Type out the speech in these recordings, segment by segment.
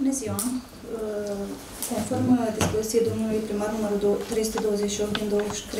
Bună ziua! Conform dispoziției domnului primar numărul 328 din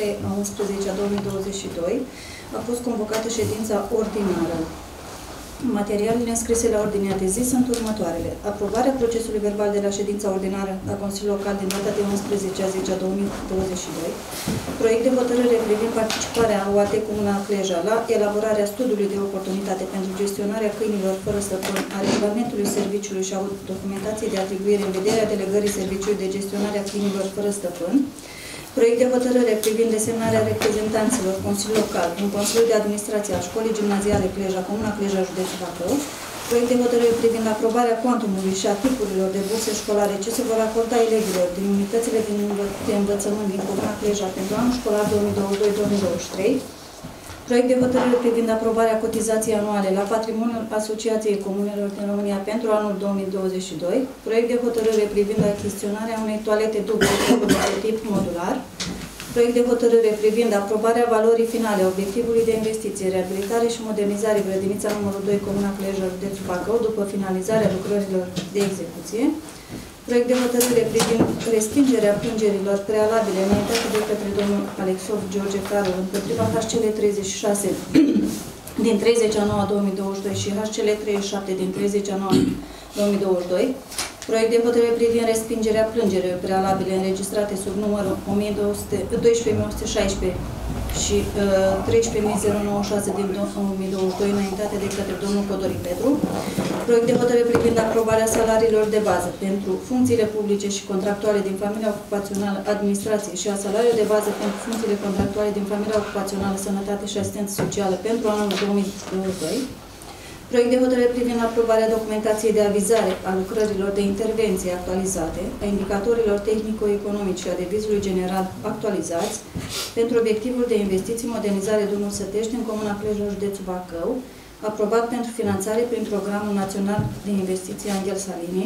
23/11/2022, a fost convocată ședința ordinară. Materialele înscrise la ordinea de zi sunt următoarele. Aprobarea procesului verbal de la ședința ordinară a Consiliului Local din data de 11/10/2022, proiect de hotărâre privind participarea UAT Comuna Cleja la elaborarea studiului de oportunitate pentru gestionarea câinilor fără stăpân, a regulamentului serviciului și a documentației de atribuire în vederea delegării serviciului de gestionare a câinilor fără stăpân, proiect de hotărâre privind desemnarea reprezentanților Consiliului Local în Consiliul de Administrație al Școlii Gimnaziale Cleja, Comuna Cleja, județul Bacău, proiect de hotărâre privind aprobarea cuantumului și a tipurilor de burse școlare ce se vor acorda elevilor din unitățile de învățământ din Comuna Cleja pentru anul școlar 2022-2023, proiect de hotărâre privind aprobarea cotizației anuale la patrimoniul Asociației Comunelor din România pentru anul 2022, proiect de hotărâre privind achiziționarea unei toalete duble de tip modular, proiect de hotărâre privind aprobarea valorii finale a obiectivului de investiție, reabilitare și modernizare grădinița numărul 2, Comuna Cleja, județul Bacău, după finalizarea lucrărilor de execuție, proiect de hotărâre privind respingerea plângerilor prealabile înaintate de către domnul Alexov George Carol împotriva HCL 36 din 30/9/2022 și HCL 37 din 30/9/2022, proiect de hotărâre privind respingerea plângerilor prealabile înregistrate sub numărul 12.116 și 13.096 din 2022 înaintate de către domnul Codori Petru, proiect de hotărâre privind aprobarea salariilor de bază pentru funcțiile publice și contractuale din familia ocupațională, administrație și a salariilor de bază pentru funcțiile contractuale din familia ocupațională, sănătate și asistență socială pentru anul 2022, proiect de hotărâre privind aprobarea documentației de avizare a lucrărilor de intervenție actualizate, a indicatorilor tehnico-economici și a devizului general actualizați pentru obiectivul de investiții modernizare drumul Sătești în Comuna Cleja, județul Bacău, aprobat pentru finanțare prin Programul Național de Investiții Anghel Salini,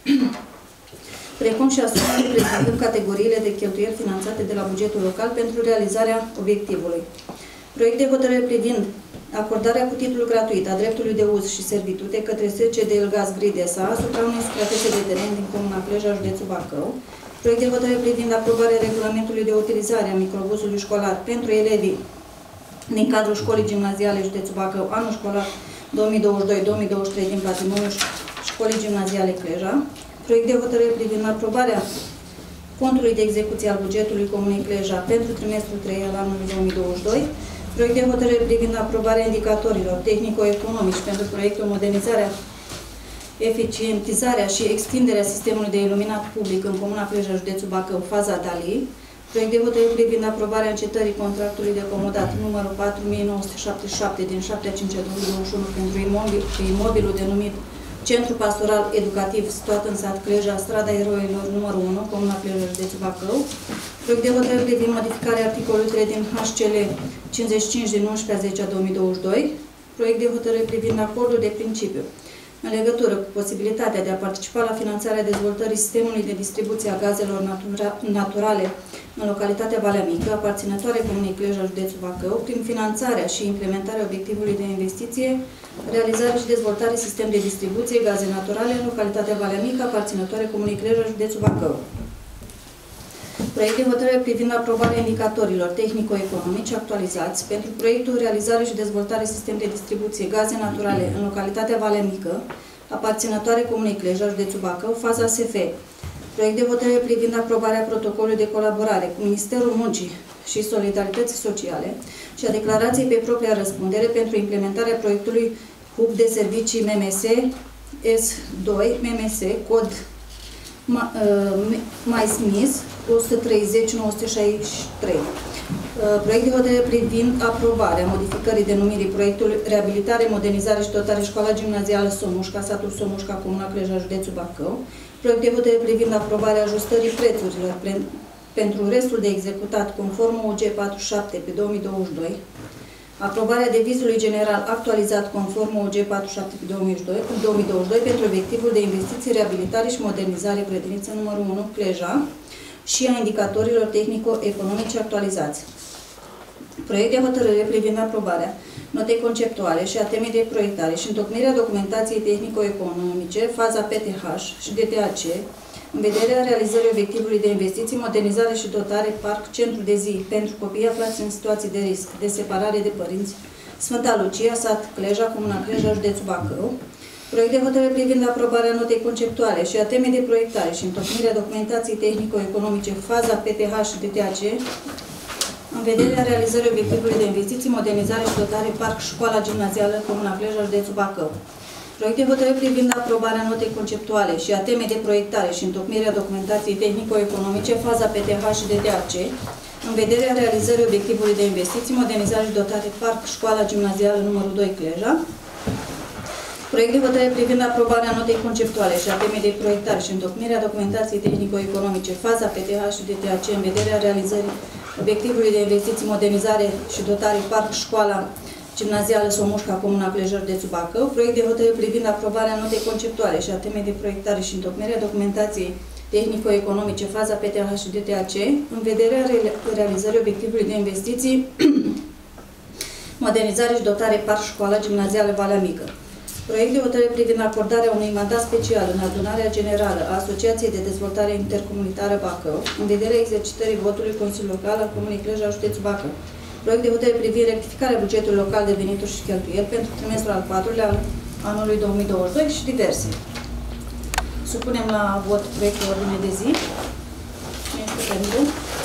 precum și asumări prezentând categoriile de cheltuieli finanțate de la bugetul local pentru realizarea obiectivului. Proiect de hotărâre privind acordarea cu titlu gratuit a dreptului de uz și servitute către SCD Gaz Gridesa asupra unei suprafețe de teren din Comuna Cleja, județul Bacău, proiect de hotărâre privind aprobarea regulamentului de utilizare a microbuzului școlar pentru elevii din cadrul Școlii Gimnaziale județul Bacău, anul școlar 2022-2023 din patrimoniul Școlii Gimnaziale Cleja, proiect de hotărâre privind aprobarea contului de execuție al bugetului Comunei Cleja pentru trimestrul 3 al anului 2022, proiect de hotărâre privind aprobarea indicatorilor tehnico-economici pentru proiectul modernizarea, eficientizarea și extinderea sistemului de iluminat public în Comuna Cleja, județul Bacău, faza Dali, proiect de hotărâre privind aprobarea încetării contractului de comodat numărul 4977 din 7/5/2021 pentru imobilul denumit Centru Pastoral Educativ situat în sat Cleja, strada Eroilor numărul 1, Comuna Cleja, județul Bacău, proiect de hotărâre privind modificarea articolului 3 din HCL 55 din 11/10/2022, proiect de hotărâre privind acordul de principiu în legătură cu posibilitatea de a participa la finanțarea dezvoltării sistemului de distribuție a gazelor naturale în localitatea Valea Mică, aparținătoare Comunei Cleja, județul Bacău, prin finanțarea și implementarea obiectivului de investiție, realizare și dezvoltare sistem de distribuție gaze naturale în localitatea Valea Mică, aparținătoare Comunei Cleja, județul Bacău. Proiect de hotărâre privind aprobarea indicatorilor tehnico-economici actualizați pentru proiectul realizare și dezvoltare sistem de distribuție gaze naturale în localitatea Valea Mică, aparținătoare Comunei Cleja, județul Bacău, faza SF. Proiect de hotărâre privind aprobarea protocolului de colaborare cu Ministerul Muncii și Solidarității Sociale și a declarației pe propria răspundere pentru implementarea proiectului Hub de Servicii MMS S2 MMS cod MySmith 130-963. Proiect de hotărâre privind aprobarea modificării denumirii proiectului Reabilitare, Modernizare și Dotare Școala Gimnazială Somușca, satul Somușca, Comuna Cleja, județul Bacău. Proiect de hotărâre privind aprobarea ajustării prețurilor pentru restul de executat conform OG 47 pe 2022. Aprobarea devizului general actualizat conform OG 47 pe 2022 pentru obiectivul de investiții, reabilitare și modernizare grădiniță numărul 1 Cleja și a indicatorilor tehnico-economici actualizați. Proiect de hotărâre privind aprobarea notei conceptuale și a temei de proiectare și întocmirea documentației tehnico-economice, faza PTH și DTAC, în vederea realizării obiectivului de investiții, modernizare și dotare parc centru de zi pentru copii aflați în situații de risc, de separare de părinți, Sfânta Lucia, sat Cleja, Comuna Cleja, județul Bacău. Proiect de hotărâre privind aprobarea notei conceptuale și a temei de proiectare și întocmirea documentației tehnico-economice, faza PTH și DTAC, în vederea realizării obiectivului de investiții, modernizare și dotare parc școala gimnazială, Comuna Cleja, județul Bacău. Proiect de hotărâre privind aprobarea notei conceptuale și a temei de proiectare și întocmirea documentației tehnico-economice, faza PTH și DTAC, în vederea realizării obiectivului de investiții, modernizare și dotare parc școala gimnazială numărul 2 Cleja. Proiect de hotărâre privind aprobarea notei conceptuale și a temei de proiectare și întocmirea documentației tehnico-economice, faza PTH și DTAC, în vederea realizării obiectivului de investiții, modernizare și dotare parc școala gimnazială Somușca, Comuna Cleja, județul Bacău. Proiect de hotărâre privind aprobarea notei conceptuale și a temei de proiectare și întocmirea documentației tehnico-economice, faza PTH și DTAC, în vederea realizării obiectivului de investiții, modernizare și dotare parc școala gimnazială Valea Mică. Proiect de hotărâre privind acordarea unui mandat special în adunarea generală a Asociației de Dezvoltare Intercomunitară Bacău, în vederea exercitării votului Consiliului Local al Comunei Cleja, județul Bacău. Proiect de hotărâre privind rectificarea bugetului local de venituri și cheltuieli pentru trimestrul al 4-lea al anului 2022 și diverse. Supunem la vot proiectul ordine de zi. Cine este pentru?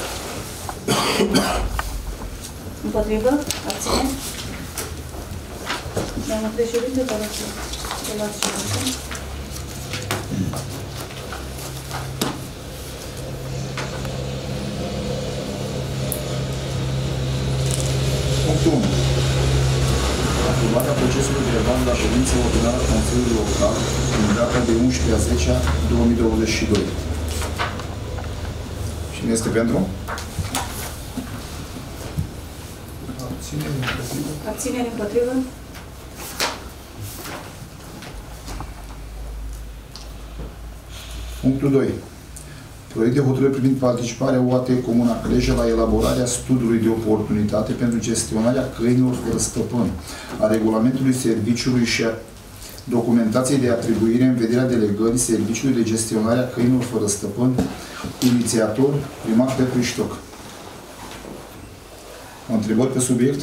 Împotrivă? Abține? Doamna președinte, vă rog să luați și votul. Punctul 1. Aprobarea procesului verbal la ședința ordinară a Consiliului Local în data de 11/10/2022. Cine este pentru? Abținere împotrivă? Punctul 2. Proiect de hotărâre privind participarea UAT Comuna Cleja la elaborarea studiului de oportunitate pentru gestionarea câinilor fără stăpân, a regulamentului serviciului și a documentației de atribuire în vederea delegării serviciului de gestionare a câinilor fără stăpân, inițiator, primar Petru Iștoc. Întrebări pe subiect?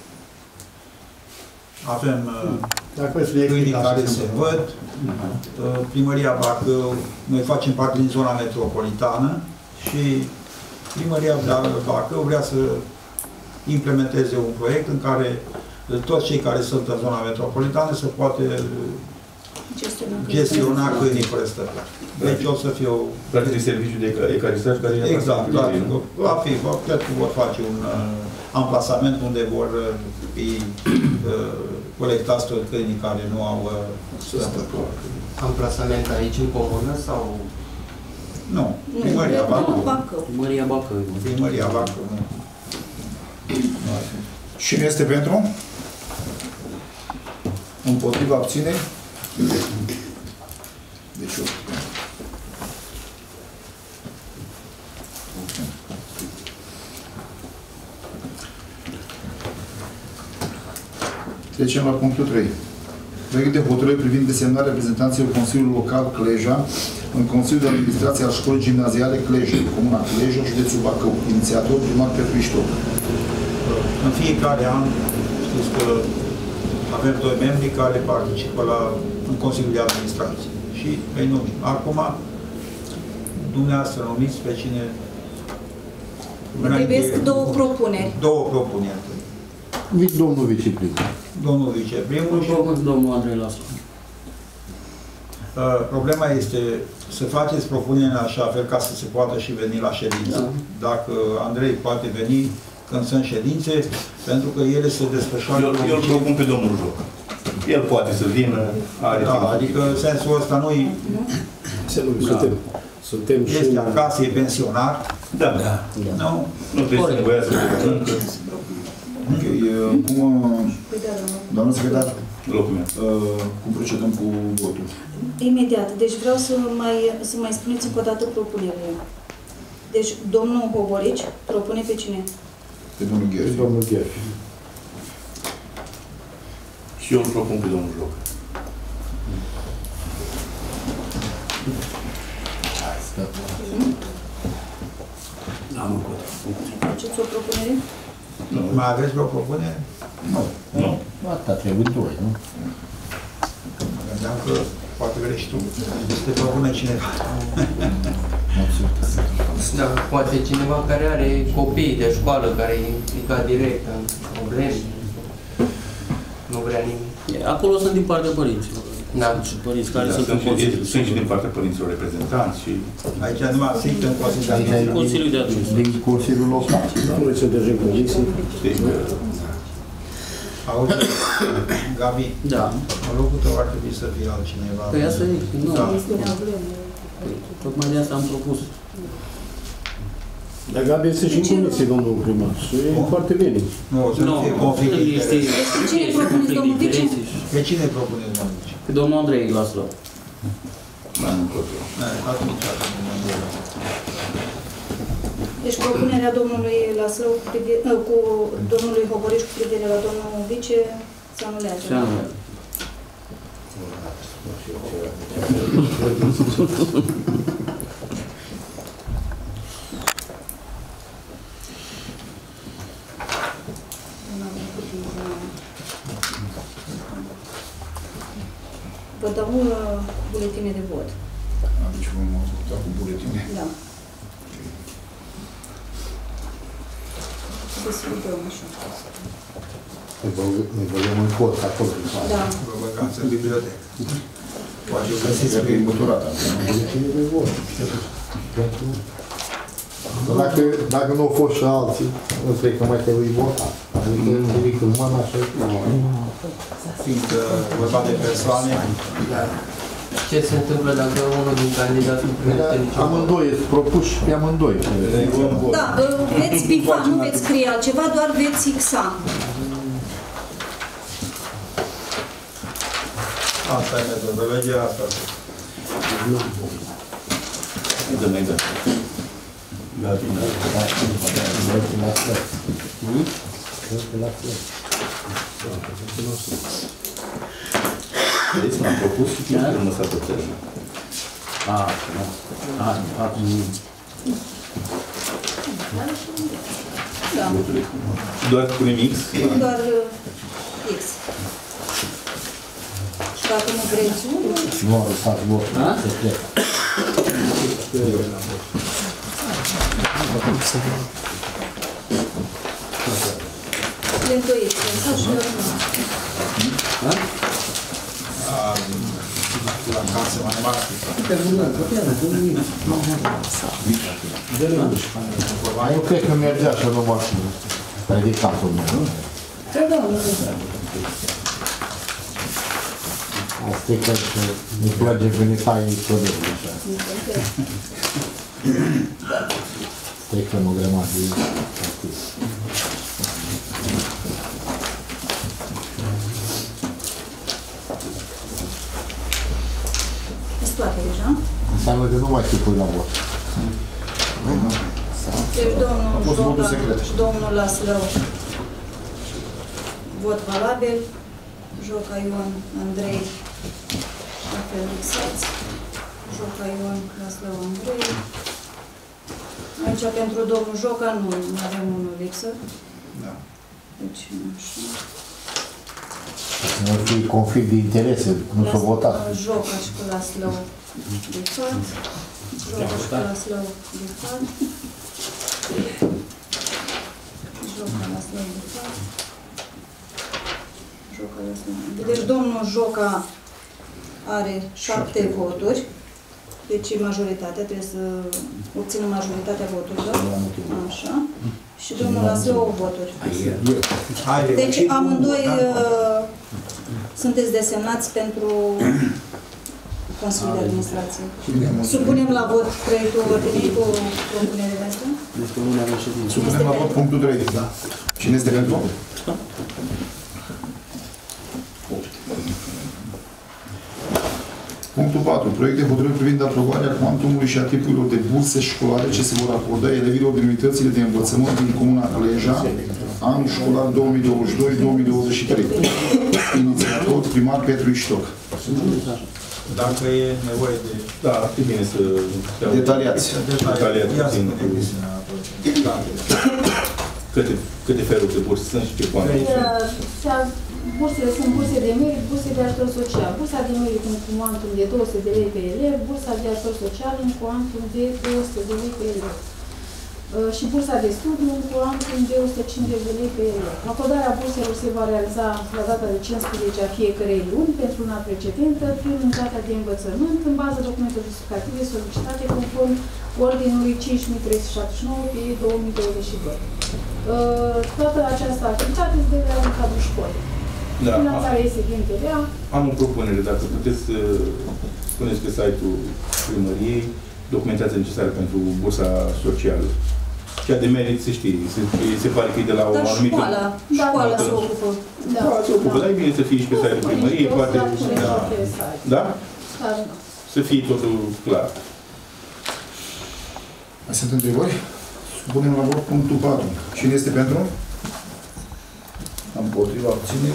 Avem câinii care se văd. Primăria Bacău, noi facem parte din zona metropolitană și Primăria Bacău vrea să implementeze un proiect în care toți cei care sunt în zona metropolitană să poate gestiona câinii fără stăpân. Deci o să fie o... Practic serviciul de ecarizare care... Exact, va fi, cred că vor face un amplasament unde vor fi colectați toți câinii care nu au stăpân. Amplasament aici în comună sau? Nu, Primăria Bacău. Primăria Bacău. Primăria Bacău, nu. Cine este pentru? Împotriva abține? Deci eu. Trecem la punctul 3. Proiect de hotărâre privind desemnarea reprezentanților Consiliului Local Cleja în Consiliul de Administrație al Școlii Gimnaziale Cleja, Comuna Cleja, județul Bacău. Inițiator primar Petru Iștoc. În fiecare an, știți că avem doi membri care participă în Consiliul de Administrație și îi numim. Acum, dumneavoastră numiți pe cine... Trebuiesc două propuneri. Două propuneri. Domnul viceprimar. Domnul viceprimar și... Domnul Andrei Lascu. Problema este să faceți propuneri în așa fel ca să se poată și veni la ședință. Da. Dacă Andrei poate veni când sunt ședințe, pentru că ele se desfășoară... Eu îl propun pe domnul Joc. El poate să vină, are da, adică sensul ăsta nu-i... Suntem și... Este acasă, e pensionar. Da. Nu? Nu trebuie să nevoiască de muncă. Ok, cum... Doamna secretar, Locul meu. cum procedăm cu votul? Imediat. Deci vreau să mai spuneți încă o dată propunerile. Deci, domnul Boborici propune pe cine? Pe domnul Gherfi. Domnul Gherfi. Și eu îl propun pe domnul Jocă. Am un cod. Faceți o propunere? Mai aveți vreo propunere? Nu. Nu. Atâta trebuie doi, nu? Gândeam că poate vrei și tu. Să te propune cineva. Da, poate cineva care are copii de școală, care e implicat direct în probleme. Nu vrea nimic. Acolo sunt din partea părinților. Da. Și părinți care sunt în Sunt Consiliu. și din partea părinților reprezentanți și... Aici nu mai strict în Consiliul. Consiliul de Administrație. Din Consiliul Local. Noi suntem în comisie. Auzi, Gabi, Da. în locul tău ar trebui să fie altcineva. Păi asta e, nu. Da. Tocmai de asta am propus. Dar Gabi este și în comisie, domnul primar. Și e foarte bine. Nu, să nu fie conflict de este... interese. Cine propuneți, domnul Vice? Pe cine propune domnul Vice? Pe domnul Andrei Laslo. Atunci, Deci propunerea domnului Laslău cu domnului Hoboriș cu privire la domnul Vice se anulează. Se anulează. Vă dau buletine de vot. Deci vom vota cu buletine. Da. Deschidem așa. Ne băgăm în cod acolo. Da. vă băgați în bibliotecă. Poate o găsiți Cred că e măturată. Buletine de vot. Dacă nu au fost și alții, nu cred că mai trebuie votat. Adică ridic în mână așa. fiind vorba de persoane. Ce se întâmplă dacă unul din candidați nu primește niciun vot? Amândoi, sunt propuși pe amândoi. Da, veți bifa, nu veți scrie altceva, doar veți fixa. Asta e metodologia asta. Dă-mi, dă. Vedeți, m-am propus și chiar nu s-a pățărit. Da, Doar cu nimic. doar X. Și dacă nu vreți unul, Nu am lăsat vot. Se plec. le îndoiți, lăsați și eu nu. La casă mai mare. Eu cred că mergea așa numai predicatul meu, nu? Asta e că ne place când ne taie istorele așa. Strecăm o grămadă de partid. Sunt toate deja. Înseamnă că nu mai te pui la vot. Deci A fost votul domnul secret. Joca, domnul Laslău, vot valabil, Joca Ion Andrei, la fel fixați, Joca Ion Laslău Andrei. Aici pentru domnul Joca nu avem unul lipsă. Da. Deci așa. Nu ar fi conflict de interese, nu s-a votat. Joca și cu Laslău de fapt. Joca și cu Laslău de fapt. Joca Laslău de fapt. Joca Laslău. Deci domnul Joca are 7 voturi. Deci majoritatea, trebuie să obțină majoritatea voturilor. Așa. Și domnul Laslău 8 voturi. Deci amândoi sunteți desemnați pentru Consiliul de Administrație. Supunem la vot proiectul ordinii cu propunerile astea? Este lunea de ședință. Supunem la vot punctul 3. Da. Cine este pentru? Punctul 4. Proiect de hotărâre privind aprobarea cuantumului și a tipurilor de burse școlare ce se vor acorda elevilor din unitățile de învățământ din Comuna Cleja, anul școlar 2022-2023. Inițiator primar Petru Iștoc. Dacă e nevoie de... Da, ar fi bine să... Detaliați. Detaliați. Câte feluri de burse sunt și ce cuantum? Bursele sunt burse de merit, burse de ajutor social. Bursa de merit în cuantum de 200 de lei pe elev, bursa de ajutor social în cuantum de 200 de lei pe elev. Și bursa de studiu în cuantum de 150 de lei pe elev. Acordarea burselor se va realiza la data de 15 a fiecărei luni pentru luna precedentă, prin unitatea de învățământ, în baza documentelor justificative solicitate conform ordinului 5379 pe 2022. Toată această activitate se derulează în cadrul școlii. Da. Finanțarea este din TVA. Am o propunere, dacă puteți să spuneți pe site-ul primăriei documentația necesară pentru bursa socială. Cea de merit se știe, se pare că e de la o anumită... Școala se ocupă. Da, se ocupă, dar e bine să fie și pe site-ul primăriei, poate... Da? Să fie totul clar. Mai sunt întrebări? Punem la vot punctul 4. Cine este pentru? Împotriva, abține.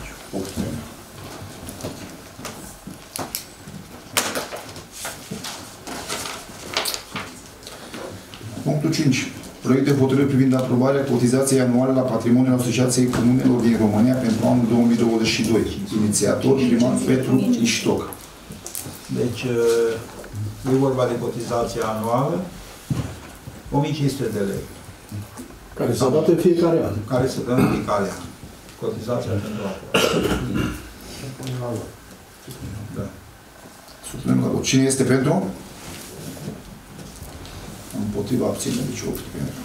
Punctul 5. Proiect de hotărâre privind aprobarea cotizației anuale la patrimoniul Asociației Comunelor din România pentru anul 2022. Inițiator primar Petru Iștoc. Deci, e vorba de cotizația anuală, 1500 de lei. Care s-a dat în fiecare an. Care se dă în fiecare an. Cotizația pentru apă. Da. Supunem la vot. Cine este pentru? Împotriva, abține, deci 8 pentru.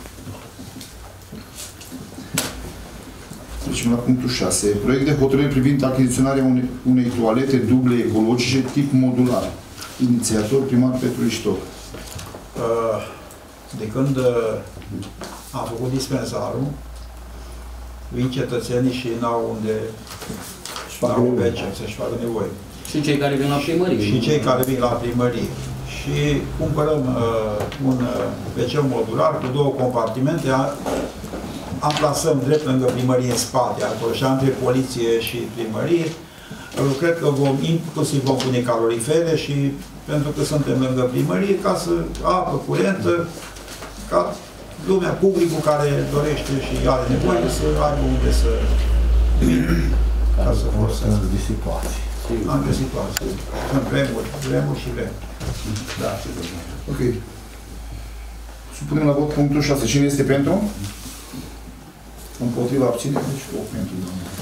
Trecem la punctul 6. Proiect de hotărâre privind achiziționarea unei toalete duble ecologice tip modular. Inițiator primar Petru Iștoc. De când am făcut dispensarul, vin cetățenii și n-au unde n-au WC să-și facă nevoie. Și cei care vin la primărie. Și cei care vin la primărie. Și cumpărăm un WC modular cu 2 compartimente, amplasăm drept lângă primărie în spate, acolo, și între poliție și primărie. Cred că inclusiv vom pune calorifere și pentru că suntem lângă primărie, ca să apă curentă, ca lumea, publicul care dorește și are nevoie să aibă unde să vină, ca să folosească. de situații. Am de situații. Sunt vremuri și vremuri. Da. Ok. Supunem la vot punctul 6. Cine este pentru? Împotriva, abține, deci 8 pentru.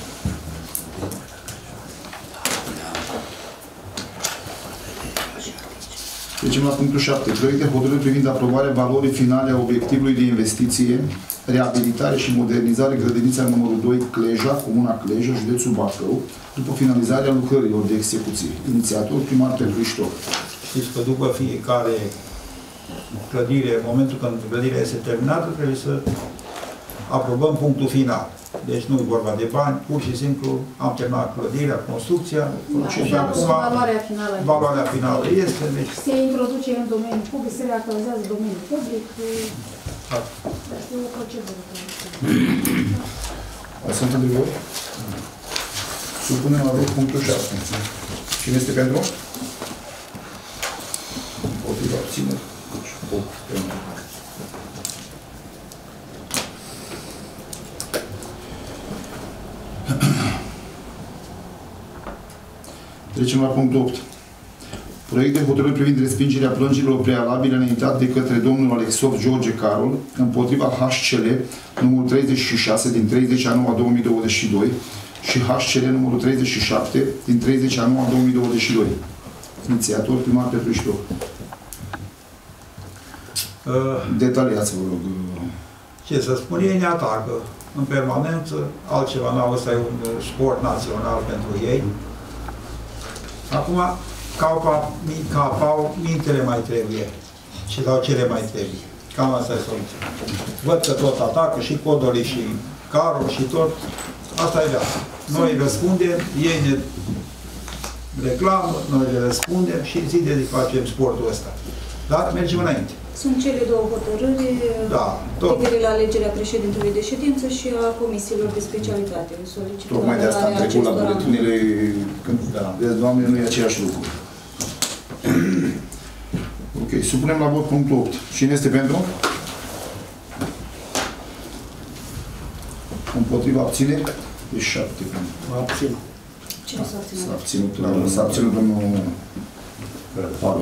Trecem la punctul 7. Proiect de hotărâre privind aprobarea valorii finale a obiectivului de investiție, reabilitare și modernizare grădinița numărul 2 Cleja, Comuna Cleja, județul Bacău, după finalizarea lucrărilor de execuție. Inițiator primar Petru Iștoc. Știți că după fiecare clădire, în momentul când clădirea este terminată, trebuie să aprobăm punctul final. Deci nu e vorba de bani, pur și simplu am terminat clădirea, construcția. Și acum valoarea finală. Valoarea finală este. Deci... Se introduce în domeniul public, se reactualizează domeniul public. Este o procedură. Mai sunt întrebări? Supunem la vot punctul 7. Cine este pentru? Împotriva, abține. Deci 8 pentru. Trecem la punctul 8. Proiect de hotărâre privind respingerea plângerilor prealabile înaintate de către domnul Alexov George Carol împotriva HCL numărul 36 din 30 a 9 a 2022 și HCL numărul 37 din 30 a 9 a 2022. Inițiator primar Petru Iștoc. Detaliați, vă rog. Ce să spun, ei ne atacă în permanență, altceva n-au, ăsta e un sport național pentru ei. Acum, capau, mintele mai trebuie. Și dau cele mai trebuie. Cam asta e soluția. Văd că tot atacă și Codoli și Carol și tot. Asta e viața. Noi răspundem, ei reclamă, noi le răspundem și zi de zi facem sportul ăsta. Dar mergem înainte. Sunt cele două hotărâri tot. privire la alegerea președintelui de ședință și a comisiilor de specialitate. Tocmai de asta am trecut la buletinele, când vedeți, doamne, nu e aceeași lucru. Ok, supunem la vot punctul 8. Cine este pentru? Împotriva abțineri? E 7 pentru. Abțin. Cine s-a abținut? S-a abținut domnul Pavel.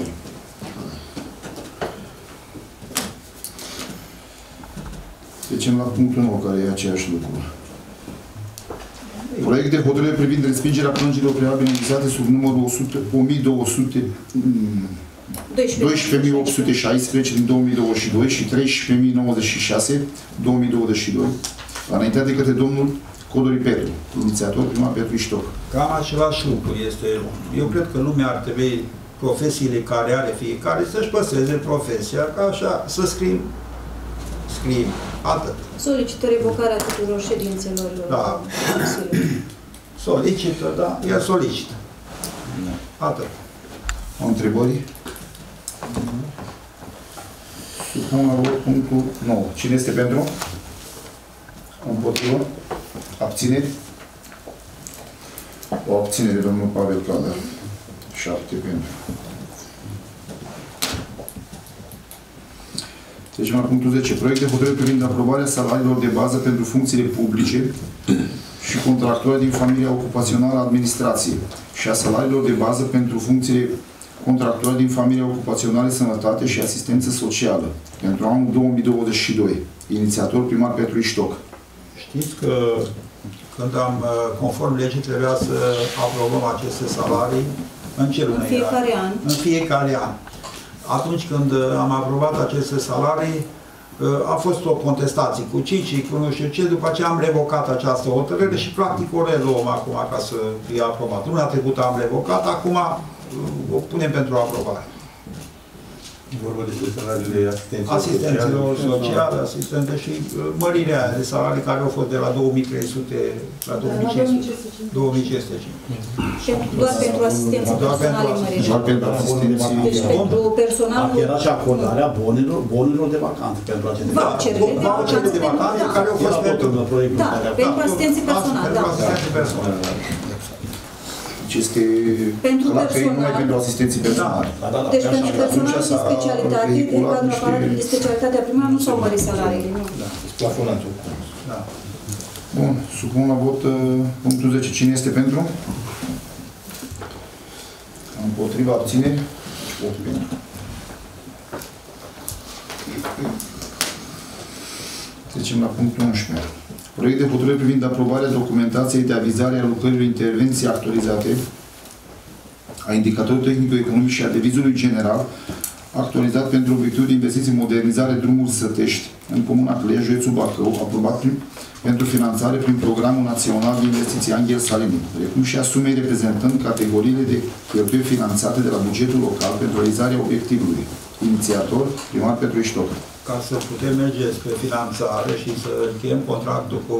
Trecem la punctul 9, care e aceeași lucru. Proiect de hotărâre privind respingerea plângerilor prealabile înregistrate sub numărul 12.816 din 2022 și 13.096 2022, înaintea de către domnul Codori Petru, inițiator primar Petru Iștoc. Cam același lucru este. Eu cred că lumea ar trebui, profesiile care are fiecare, să-și păstreze profesia, ca așa, să scriem, atât. Solicită revocarea tuturor ședințelor. Da. Solicită, da, el solicită. Atât. O întrebări? Supun la vot punctul 9. Cine este pentru? Împotrivă? Abțineri? O abținere, domnul Pavel Cadar. 7 pentru. Deci, la punctul 10. Proiect de hotărâre privind aprobarea salariilor de bază pentru funcțiile publice și contractuale din familia ocupațională a administrației și a salariilor de bază pentru funcțiile contractuale din familia ocupațională, sănătate și asistență socială pentru anul 2022. Inițiator primar Petru Iștoc. Știți că când conform legii, trebuia să aprobăm aceste salarii în ce lună? În fiecare an. În fiecare an. Atunci când am aprobat aceste salarii, a fost o contestație cu Cici, cu nu știu ce, după aceea am revocat această hotărâre și practic o reluăm acum ca să fie aprobat. Luna trecută am revocat, acum o punem pentru aprobare. Vorba despre salariile asistenților sociale, asistente și mărirea de salarii care au fost de la 2300 la 2500. Și doar pentru asistență personală mărirea. Doar pentru asistență. Deci pentru personalul... Era și acordarea bonilor de vacanță pentru aceste... Voucherele de vacanță care au fost pentru... Da, pentru asistență personală. Pentru asistență personală. Deci este pentru personal, numai pentru asistenții personali. Deci pentru personalul de specialitate, de cadrul aparatului de specialitate a primarului nu s-au mărit salariile. Da, este plafonat. Da. Bun, supun la vot punctul 10. Cine este pentru? Împotriva abțineri? 8 pentru. Trecem la punctul 11. Proiect de hotărâre privind aprobarea documentației de avizare a lucrărilor intervenții actualizate, a indicatorului tehnico-economic și a devizului general, actualizat pentru obiectivul de investiții în modernizare drumuri Sătești, în Comuna Cleia, județul Bacău, aprobat pentru finanțare prin Programul Național de Investiții Anghel Salini, precum și a sumei reprezentând categoriile de cheltuieli finanțate de la bugetul local pentru realizarea obiectivului. Inițiator, primar Petru Iștoc. Ca să putem merge spre finanțare și să încheiem contractul cu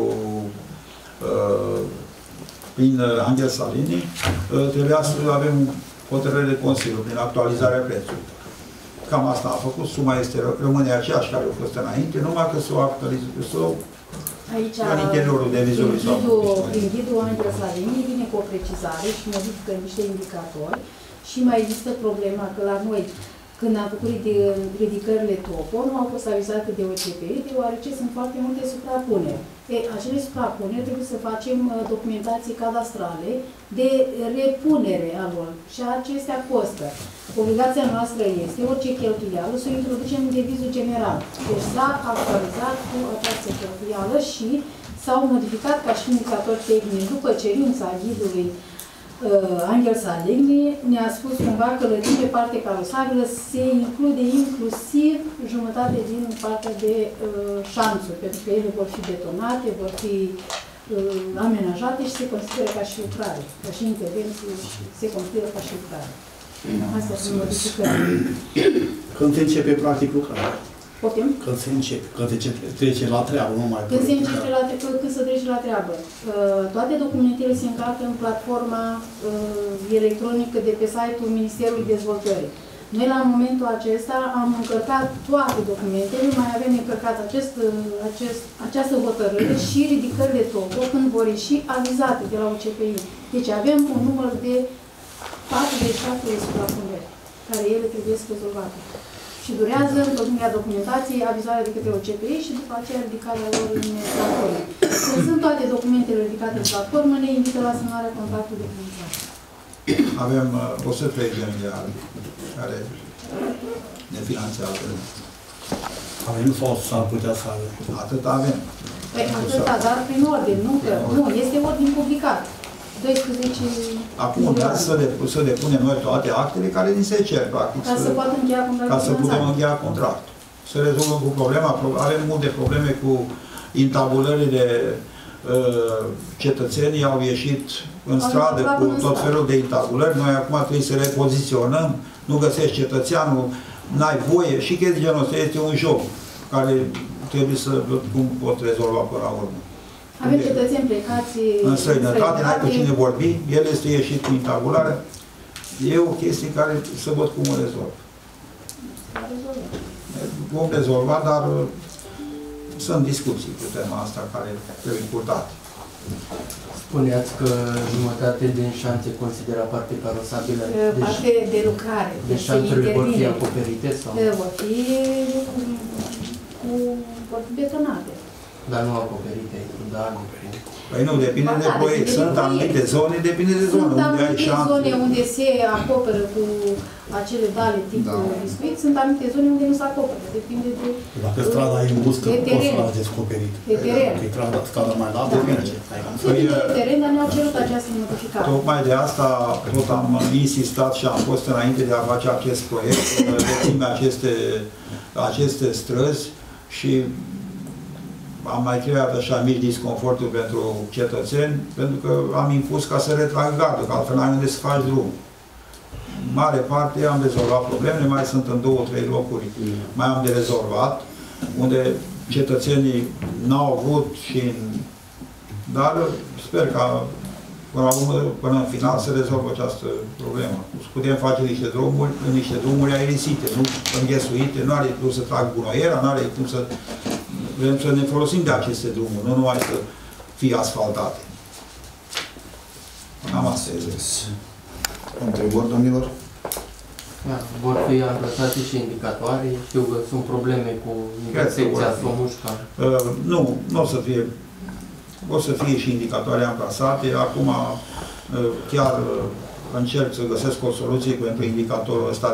prin Anghel Salini, trebuia să avem hotărâre de Consiliu prin actualizarea prețului. Cam asta a făcut, suma rămâne aceeași care a fost înainte, numai că s-o actualiză, aici, în interiorul devizului. Prin ghidul Anghel Salini vine cu o precizare și modifică niște indicatori și mai există problema că la noi, când am făcut ridicările topo, nu au fost avizate de OCPI, deoarece sunt foarte multe suprapuneri. Acele suprapuneri trebuie să facem documentații cadastrale de repunere a lor și acestea costă. Obligația noastră este, orice cheltuială, să o introducem în devizul general. Deci s-a actualizat cu această cheltuială și s-au modificat ca și indicator tehnic după cerința ghidului Anghel Salini ne-a spus cumva că lătime parte carosabilă se include inclusiv jumătate din partea de șanțuri, pentru că ele vor fi betonate, vor fi amenajate și se consideră ca și lucrare, ca și intervenție se consideră ca și lucrare. Astea sunt modificări. Când se începe practic lucrarea? Poftim? Când se începe, când se trece la treabă, nu mai... Când se începe când se trece la treabă. Toate documentele se încarcă în platforma electronic de pe site-ul Ministerului Dezvoltării. Noi la momentul acesta am încărcat toate documentele, mai avem încărcat această hotărâre și ridicările TOPO când vor ieși avizate de la UCPI. Deci avem un număr de 47 de suprapuneri, care ele trebuie să rezolvate. Și durează întocmirea documentației, avizarea de către OCPI și după aceea ridicarea lor în platformă. Când sunt toate documentele ridicate în platformă, ne invită la semnarea contractului de furnizare. Avem 130 de miliarde care ne finanțează. Avem sau s-ar putea să avem? Atât avem. Păi atâta, dar prin ordine, nu, este ordin publicat. 12... Acum urmează să depunem noi toate actele care ni se cer, practic. Ca să poată încheia contractul. Ca să putem încheia contractul. Să rezolvăm cu problema. Avem multe probleme cu intabulările. Cetățenii au ieșit în stradă cu tot felul de intabulări. Noi acum trebuie să repoziționăm. Nu găsești cetățeanul, n-ai voie. Și chestia genul ăsta este un joc care trebuie să cum pot rezolva până la urmă. Avem cetățeni plecați în străinătate, n-ai cu cine vorbi, el este ieșit cu intabulare. E o chestie care să văd cum o rezolv. Vom rezolva, dar sunt discuții pe tema asta care trebuie purtate. Spuneați că jumătate din șanțe considera parte carosabilă. Parte de lucrare. Deci șanțurile vor fi acoperite sau? Vor fi betonate. Dar nu acoperite, dar nu. Păi nu, depinde de proiect. Sunt anumite zone, depinde de zonă. Sunt anumite zone unde se acoperă cu acele dale tip biscuit, sunt anumite zone unde nu se acoperă. Depinde de... Dacă strada e îngustă, poți să la descoperit. De teren. Dacă e strada mai largă, merge. Depinde de teren, dar ne-au cerut această notificare. Tocmai de asta tot am insistat și am fost înainte de a face acest proiect, dețime aceste străzi și am mai creat așa mici disconforturi pentru cetățeni, pentru că am impus ca să retrag gardul, că altfel n-ai unde să faci drum. Mare parte am rezolvat problemele, mai sunt în 2-3 locuri, mai am de rezolvat, unde cetățenii n-au avut și... Dar sper ca până în final să rezolvă această problemă. Putem face niște drumuri aerisite, nu înghesuite, nu are cum să trag gunoiera, nu are cum să... Vrem să ne folosim de aceste drumuri, nu numai să fie asfaltate. Am asta este. Întrebări, domnilor? Da, vor fi amplasate și indicatoare. Știu că sunt probleme cu intersecția Somușca. Nu o să fie. O să fie și indicatoare amplasate. Acum chiar încerc să găsesc o soluție pentru indicatorul ăsta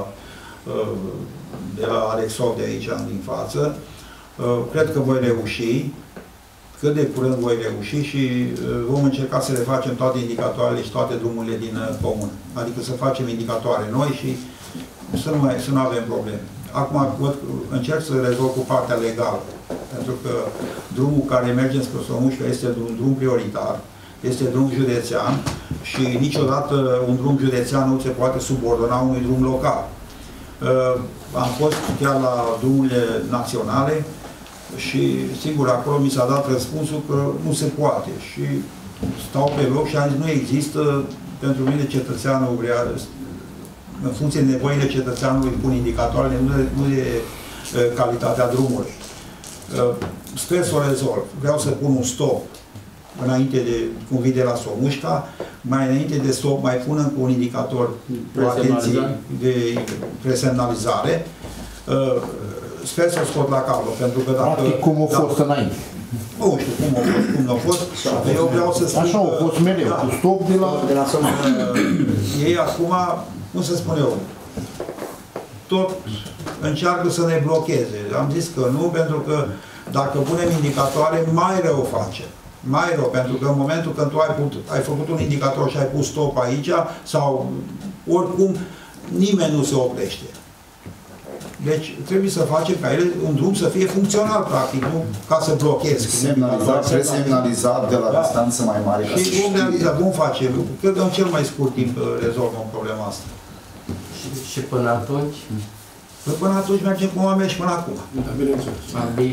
de la Alexov de aici, din față. Cred că voi reuși, cât de curând voi reuși și vom încerca să le facem toate indicatoarele și toate drumurile din comun. Adică să facem indicatoare noi și să nu avem probleme. Acum încerc să rezolv cu partea legală, pentru că drumul care merge spre Somușca este un drum prioritar, este drum județean și niciodată un drum județean nu se poate subordona unui drum local. Am fost chiar la drumurile naționale și, sigur, acolo mi s-a dat răspunsul că nu se poate. Și stau pe loc și am zis, nu există, pentru mine cetățeanul vrea, în funcție de nevoile cetățeanului, pun indicatoarele, nu de calitatea drumului. Sper să o rezolv. Vreau să pun un stop înainte de, cum vii de la Somușca, mai înainte de stop mai pun încă un indicator cu atenție de presemnalizare. Sper să o scot la cablu, pentru că dacă... Practic, cum a fost înainte. Nu știu cum a fost. Eu vreau să spun așa a fost mereu, cu stop de la Somușca. Ei acum, cum să spun eu, tot încearcă să ne blocheze. Am zis că nu, pentru că dacă punem indicatoare, mai rău face. Mai rău, pentru că în momentul când tu ai făcut un indicator și ai pus stop aici, sau oricum, nimeni nu se oprește. Deci trebuie să facem ca ele, un drum să fie funcțional, practic, nu ca să blochezi. Presemnalizat de la distanță mai mare. Și vom realiza, vom face, cred că în cel mai scurt timp rezolvăm problema asta. Și până atunci? Până atunci mergem cum am mers până acum. Da, bineînțeles.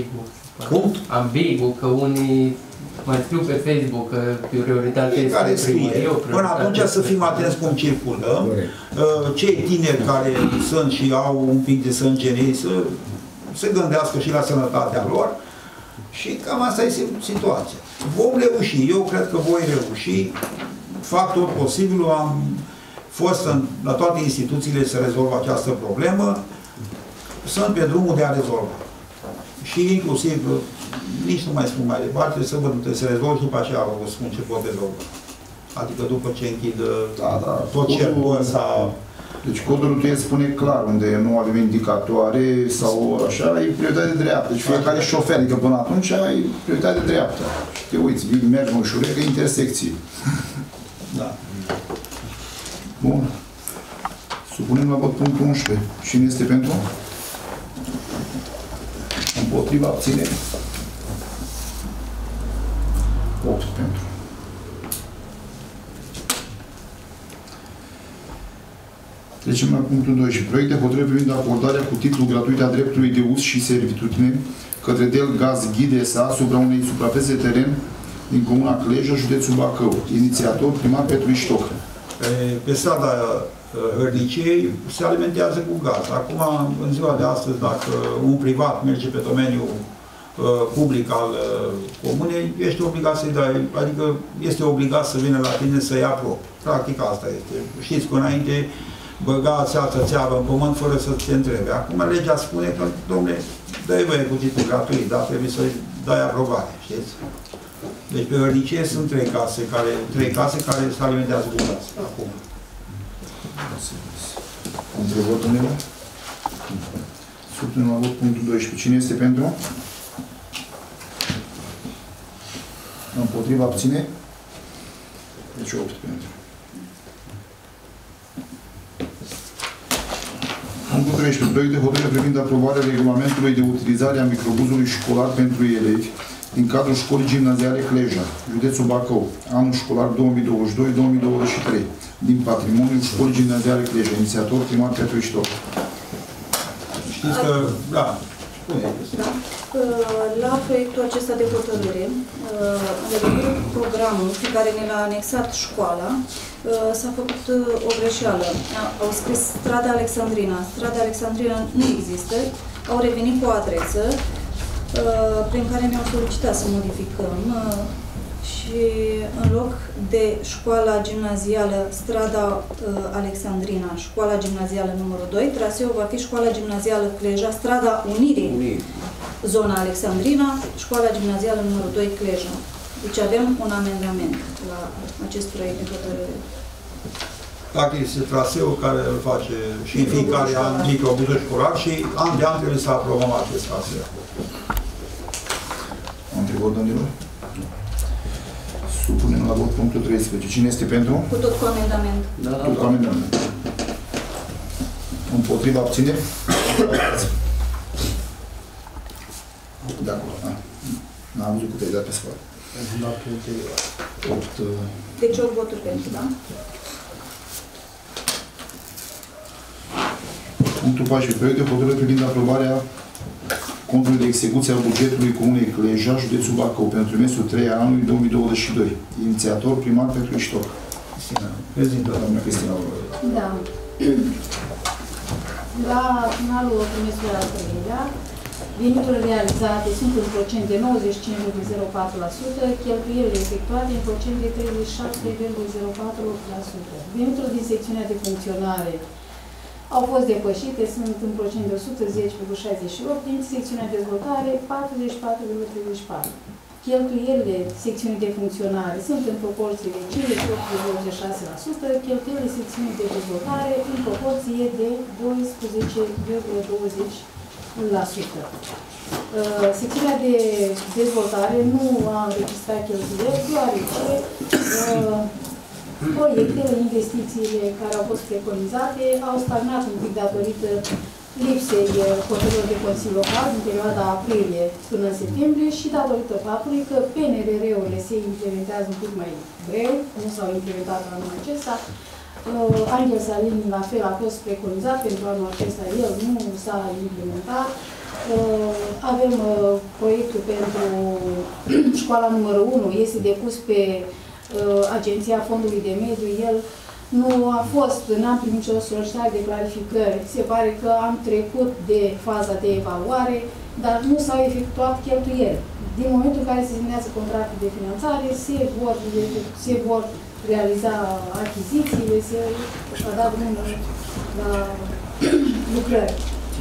Cum? Ambigu, că unii mai scriu pe Facebook că prioritatea este primărie. Până atunci să fim atenți cum circulă. Cei tineri care sunt și au un pic de sânge să se gândească și la sănătatea lor. Și cam asta este situația. Vom reuși, eu cred că voi reuși, fac tot posibilul, am fost la toate instituțiile să rezolvă această problemă, sunt pe drumul de a rezolva. Și inclusiv, nici nu mai spun mai departe, să văd să rezolv și după aceea vă spun ce pot rezolva. Adică după ce închid tot cercul ăsta. Deci codul rutier spune clar unde nu avem indicatoare sau așa, e prioritate de dreaptă. Deci fiecare șofer, adică până atunci ai prioritate de dreaptă. Și te uiți, vii, mergi în ușurecă, intersecții. Da. Bun. Supunem la vot punctul 11. Cine este pentru? Împotriva, abținere. 8 pentru. Trecem la punctul 12. Proiect de hotărâre privind acordarea cu titlu gratuit a dreptului de uz și servitudine către Delgaz Ghid S.A. asupra unei suprafețe de teren din Comuna Cleja, județul Bacău. Inițiator, primar Petru Iștoc. Pe strada Hărnicei se alimentează cu gaz. Acum, în ziua de astăzi, dacă un privat merge pe domeniul public al comunei, ești obligat să-i dai, adică este obligat să vină la tine să ia prob. Practic asta este. Știți că înainte băga țeavă în pământ fără să te întrebe. Acum legea spune că, domnule, dă-i voie cu titlul gratuit, dar trebuie să-i dai aprobare, știți? Deci pe Hărnicie sunt trei case care se alimentează cu gaz. Acum. Întrebări, undeva? Supunem la vot punctul 12. Cine este pentru? Împotriva, abține? Deci 8 pentru. Punctul 13. Proiect de hotărâre privind aprobarea regulamentului de utilizare a microbuzului școlar pentru elevi din cadrul școlii gimnaziale Cleja, județul Bacău, anul școlar 2022-2023, din patrimoniul școlii gimnaziale Cleja. Inițiator, primar Petru Iștoc. Știți că, da, la proiectul acesta de hotărâre, în legătură cu programul pe care ne l-a anexat școala, s-a făcut o greșeală. Au scris strada Alexandrina. Strada Alexandrina nu există. Au revenit cu o adresă prin care ne-au solicitat să modificăm și în loc de școala gimnazială strada Alexandrina, școala gimnazială numărul 2, traseul va fi școala gimnazială Cleja, strada Unirii, zona Alexandrina, școala gimnazială numărul 2 Cleja. Deci avem un amendament la acest proiect de hotărâre. Dacă este traseul care îl face și în fiecare an microbuzul școlar și an de an trebuie să aprobăm acest traseu. Întrebări, domnilor? Supunem la vot punctul 13. Cine este pentru? Cu tot cu amendament. Da, tot cu amendament. Împotriva, abține? De acolo, da. N-am văzut câte ai dat pe spate. 8... Deci 8 voturi pentru, da? Punctul 14. Proiect de hotărâre privind aprobarea contului de execuție al bugetului Comunei Cleja, județul Bacău, pentru trimestrul 3 al anului 2022. Inițiator, primar Petru Iștoc. Doamna Cristina. Da. La finalul trimestrului al treilea, veniturile realizate sunt în procent de 95,04%, cheltuielile efectuate în procent de 37,04%. Veniturile din secțiunea de funcționare au fost depășite, sunt în procent de 110,68%, din secțiunea de dezvoltare 44,34%. Cheltuielile secțiunii de funcționare sunt în proporție de 58,86%, cheltuielile secțiunii de dezvoltare în proporție de 12,20%. Secțiunea de dezvoltare nu a înregistrat cheltuieli, deoarece proiectele, investițiile care au fost preconizate au stagnat un pic datorită lipsei hotărârilor de Consiliu Local în perioada aprilie până în septembrie și datorită faptului că PNRR-urile se implementează un pic mai greu, nu s-au implementat anul acesta. Angel Salini, la fel, a fost preconizat pentru anul acesta, el nu s-a implementat. Avem proiectul pentru școala numărul 1, este depus pe Agenția Fondului de Mediu. El nu a fost, n-am primit nicio solicitare de clarificări. Se pare că am trecut de faza de evaluare, dar nu s-au efectuat cheltuieli. Din momentul în care se semnează contractul de finanțare, se vor realiza achizițiile, se va da drumul la lucrări.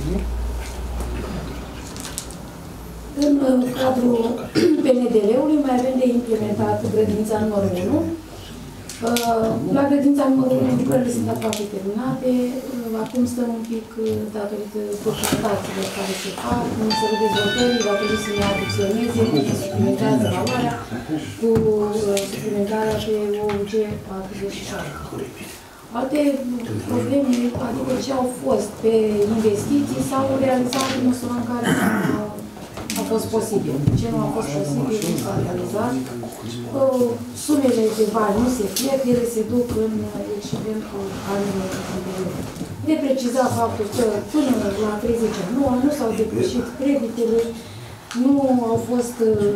În cadrul PNDL-ului mai avem de implementat grădinița numărul 1. La grădinița numărul 1 lucrările sunt aproape terminate. Acum stăm un pic datorită documentațiilor care se fac, Ministerul Dezvoltării va trebui să ne adiționeze, se suplimentează valoarea cu suplimentarea pe OUG 47. Alte probleme, adică ce au fost pe investiții, s-au realizat în măsura în care a fost posibil. Ce nu a fost posibil nu s-a realizat. Sumele de bani nu se pierd, ele se duc în excedentul anilor anteriore. De precizat faptul că până la 30 nu s-au depășit creditele, nu au fost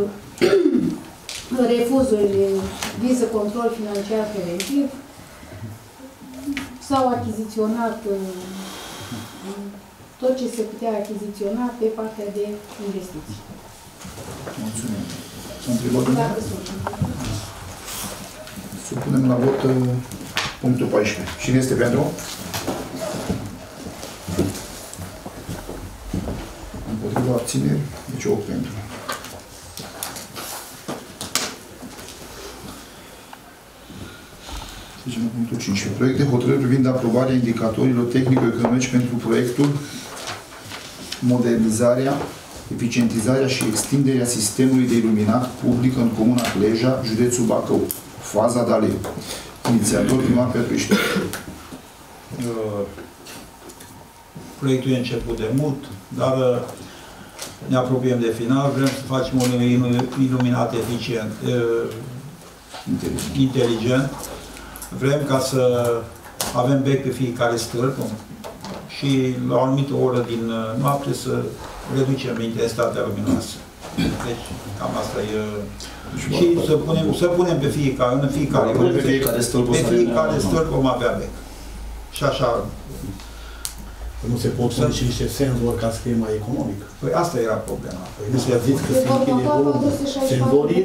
refuzuri viză control financiar preventiv, s-au achiziționat tot ce se putea achiziționa pe partea de investiții. Mulțumim. S-a întrebat? Supunem la vot punctul 14. Cine este pentru? Împotriva abțineri, deci 8 pentru. Deci, în punctul 15. Proiect de hotărâri privind aprobarea indicatorilor tehnico-economici pentru proiectul modernizarea, eficientizarea și extinderea sistemului de iluminat public în Comuna Cleja, județul Bacău, faza Daleu. Inițiator primar Petru Iștea. Proiectul e început de mult, dar ne apropiem de final. Vrem să facem un iluminat eficient, inteligent. Vrem ca să avem bec pe fiecare stâlp și la o anumită oră din noapte să reducem intensitatea luminoasă. Deci, cam asta e. Și să punem pe fiecare, în fiecare stâlp vom avea bec. Și așa. Nu se pot pune și niște senzori ca să fie mai economic. Păi asta era problema. Păi nu se-a zis că se închide volumul. Senzorii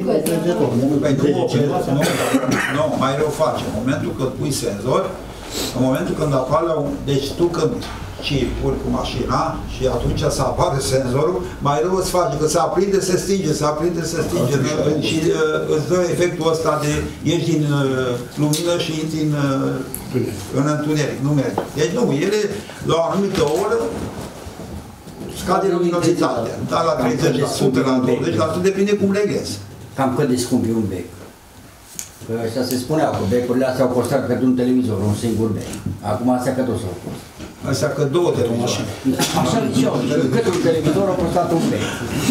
nu, mai rău face. În momentul când pui senzor, în momentul când apare deci tu când urci cu mașina și atunci să apare senzorul, mai rău îți face, că se aprinde, se stinge, se aprinde, se stinge și îți dă efectul ăsta de ieși din lumină și intri în întuneric. Nu merge. Deci nu, ele la o anumită oră scade luminositatea. Dar la 30%, la 20%, depinde cum reglezi. Cam cât de scump e un bec? Că ăștia se spunea că becurile astea au costat pentru un televizor, un singur bec. Acum astea că tot s-au costat. Astea că două televizoare. Așa zice eu, cât un televizor a costat un bec.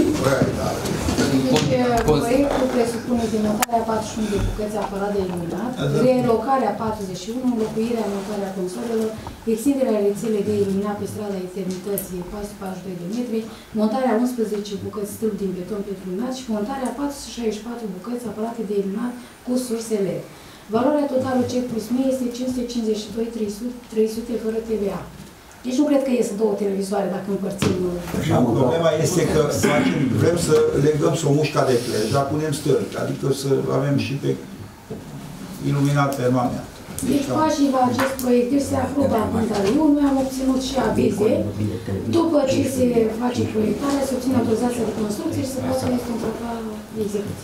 Deci, proiectul presupune demontarea 41 de bucăți aparat de iluminat, relocarea 41, înlocuirea, montarea consolelor, extinderea rețelei de iluminat pe strada Eternității 442 de metri, montarea 11 bucăți stâlp din beton pentru iluminat și montarea 464 bucăți aparate de iluminat cu surse LED. Valoarea totală CEC plus mie este 552.300 fără TVA. Deci nu cred că ies două televizoare dacă împărțim. Problema este că vrem să legăm să o mușca de clej, dar punem stâlpi, adică să avem și pe iluminat permanent. Deci pașii la acest proiect, deci se aprobă acum taliu, noi am obținut și avize. După ce se face proiectarea, se obține autorizația de construcție și se poate contracta execuție.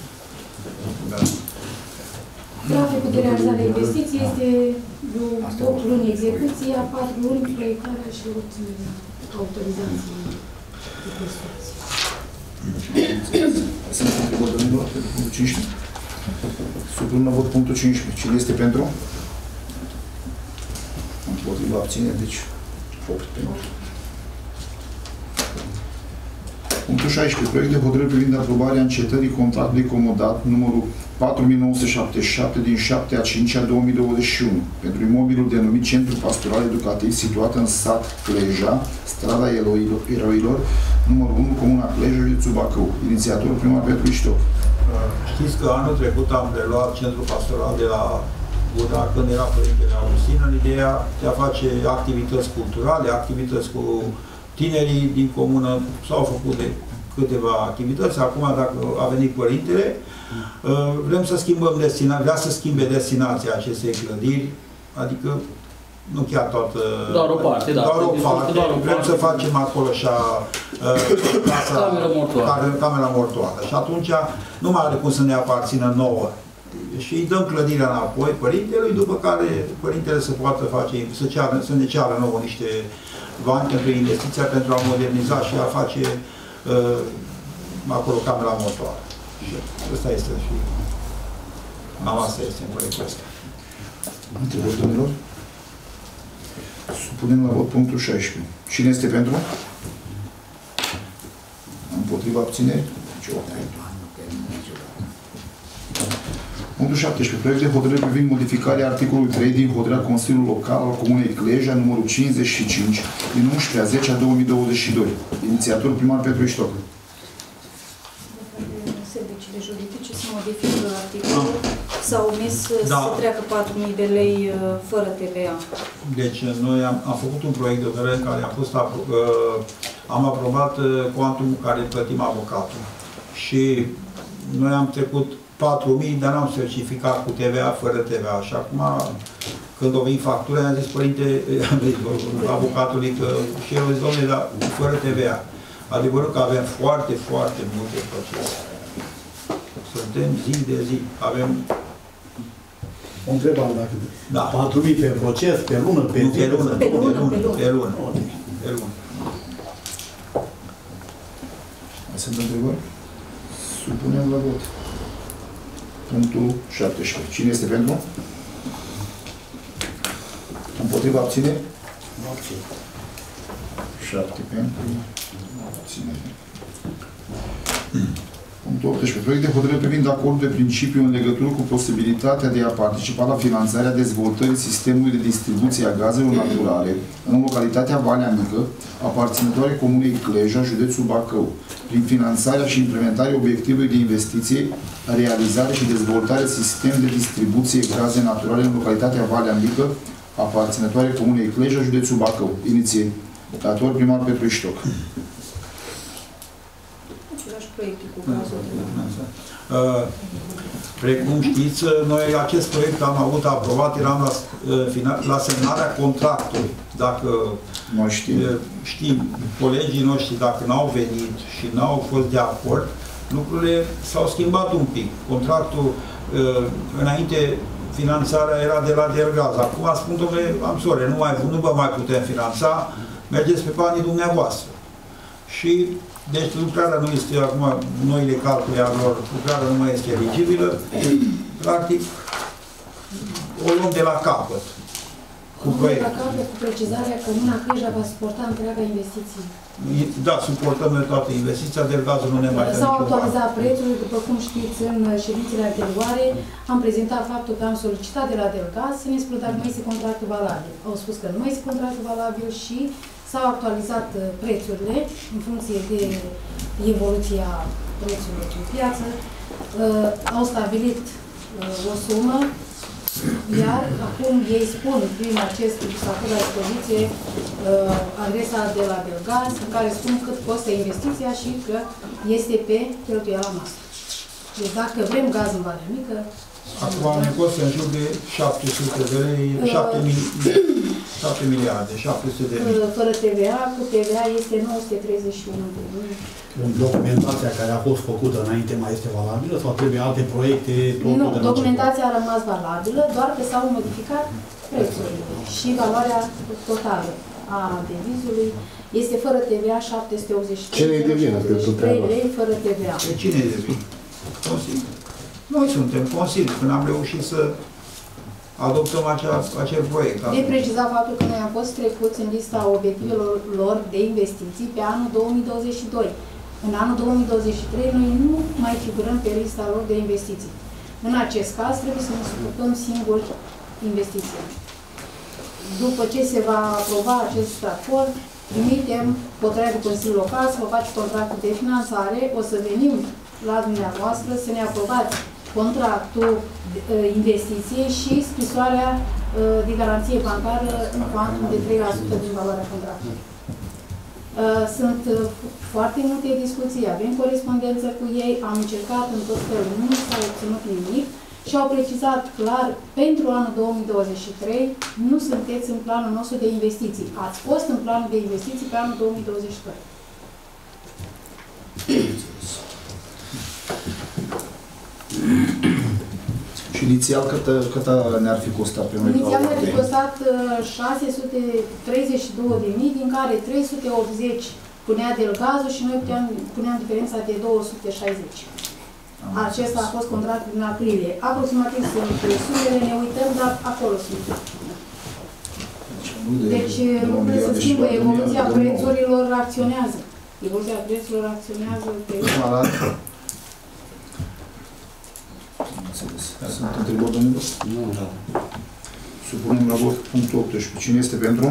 Graficul de realizare a investiției este 8 luni execuția, 4 luni proiectarea și 8 autorizații de construcție. Sunt întrebări, domnilor, pe punctul 15. Supun la vot punctul 15. Cine este pentru? Împotriva abțineri, deci 8 pentru. Punctul 16. Proiect de hotărâre privind aprobarea încetării contractului comodat numărul 4977 din 7/5/2021 pentru imobilul denumit Centru Pastoral Educativ situat în sat Cleja, strada Eroilor, numărul 1, Comuna Cleja, județul Bacău. Inițiatorul primar Petru Iștoc. Știți că anul trecut am preluat Centrul Pastoral de la Buda, când era Părintele Augustin, în ideea de a face activități culturale, activități cu tinerii din comună. S-au făcut de câteva activități. Acum, dacă a venit Părintele, vrem să schimbăm vrea să schimbe destinația acestei clădiri, adică nu chiar toată... Doar o parte, da. Doar o parte. Vrem să facem acolo așa camera mortoară. Și atunci nu mai are cum să ne aparțină nouă. Și îi dăm clădirea înapoi Părintelui, după care Părintele să poată face, să ne ceară nouă niște bani pentru investiția, pentru a moderniza și a face acolo camera mortoară. Și ăsta este și... asta este în proiectul ăsta. Întrebări, domnilor? Supunem la vot punctul 16. Cine este pentru? Împotriva abțineri? Punctul 17. Proiect de hotărâre privind modificarea articolului 3 din hotărârea Consiliului Local al Comunei Cleja, numărul 55, din 11/10/2022. Inițiator primar Petru Iștoc. Serviciile juridice se modifică articolul. S-a omis să treacă 4.000 de lei fără TVA. Deci noi am făcut un proiect de hotărâre în care am aprobat cuantumul care plătim avocatul. Și noi am trecut 4.000, dar n-am certificat cu TVA, fără TVA. Și acum, când o vin factura, am zis, Părinte, avocatului, că și el a zis, domnule, dar fără TVA. Adevărul că avem foarte, foarte multe procese. Suntem zi de zi. Avem... O întrebare dacă... 4.000 pe proces, pe lună, pe zi? Pe lună. Pe lună. Sunt întrebări? Supunem la vot. Punctul 17. Cine este pentru? Împotriva abține? 7 pentru. Abținere. Punctul 18. Proiect de hotărâre privind acordul de principiu în legătură cu posibilitatea de a participa la finanțarea dezvoltării sistemului de distribuție a gazelor naturale în localitatea Valea Mică, aparținătoare Comunei Cleja, județul Bacău, prin finanțarea și implementarea obiectivului de investiție, realizare și dezvoltare sistem de distribuție gaze naturale în localitatea Valea Mică, aparținătoare Comunei Cleja, județul Bacău. Inițiator primar Petru Iștoc. Precum știți, noi acest proiect am avut aprobat, eram la semnarea contractului. Dacă știm, colegii noștri, dacă n-au venit și n-au fost de acord, lucrurile s-au schimbat un pic. Contractul, înainte, finanțarea era de la Delgaz. Acum spun, domnule, nu vă mai putem finanța, mergeți pe banii dumneavoastră. Și deci lucrarea nu este, acum, noile calcule a lor, lucrarea nu mai este eligibilă. Practic, o luăm de la capăt. Cu proiectul. De la capăt, cu precizarea că Comuna Cleja va suporta întreaga investiție. Da, suportăm noi toată investiția, Delgazul nu ne mai dă. S-au actualizat prețurile, după cum știți, în ședințele anterioare, am prezentat faptul că am solicitat de la Delgaz să ne spună dacă nu este contractul valabil. Au spus că nu mai este contractul valabil și s-au actualizat prețurile în funcție de evoluția prețurilor pe piață. Au stabilit o sumă, iar acum ei spun prin acest statut la dispoziție adresa de la Delgaz, în care spun cât costă investiția și că este pe cheltuiala noastră. Deci dacă vrem gaz în Valea Mică... Acum ne costă în jur de 700 de lei, 7 miliarde, 700 de lei. Fără TVA, cu TVA este 931 de lei. Documentația care a fost făcută înainte mai este valabilă sau trebuie alte proiecte? Nu, documentația a rămas valabilă, doar că s-au modificat prețurile și valoarea totală a devizului este fără TVA 783 lei fără TVA. De cine e de vină? Consiliu. Noi suntem Consiliu, când am reușit să adoptăm acel proiect. De precizat faptul că noi am fost trecuți în lista obiectivelor lor de investiții pe anul 2022. În anul 2023 noi nu mai figurăm pe lista lor de investiții. În acest caz trebuie să ne suportăm singuri investiția. După ce se va aproba acest acord, trimitem hotărârea de Consiliul Local să vă face contractul de finanțare, o să venim la dumneavoastră să ne aprobați contractul investiției și scrisoarea de garanție bancară în cuantum de 3% din valoarea contractului. Sunt foarte multe discuții, avem corespondență cu ei, am încercat în tot felul, nu s-a obținut nimic și au precizat clar, pentru anul 2023 nu sunteți în planul nostru de investiții. Ați fost în planul de investiții pe anul 2022. Și inițial cât ne-ar fi costat pe noi? Inițial ne-ar fi costat 632.000, din care 380 punea Delgazul și noi puneam diferența de 260. Acesta a fost contractul din aprilie. Aproximativ sunt sumele, ne uităm, dar acolo sunt. Deci lucrurile se schimbă, evoluția prețurilor acționează. Evoluția prețurilor acționează pe... Sunt întrebări, domnilor? Nu. Supunem la vot punctul 18. Cine este pentru?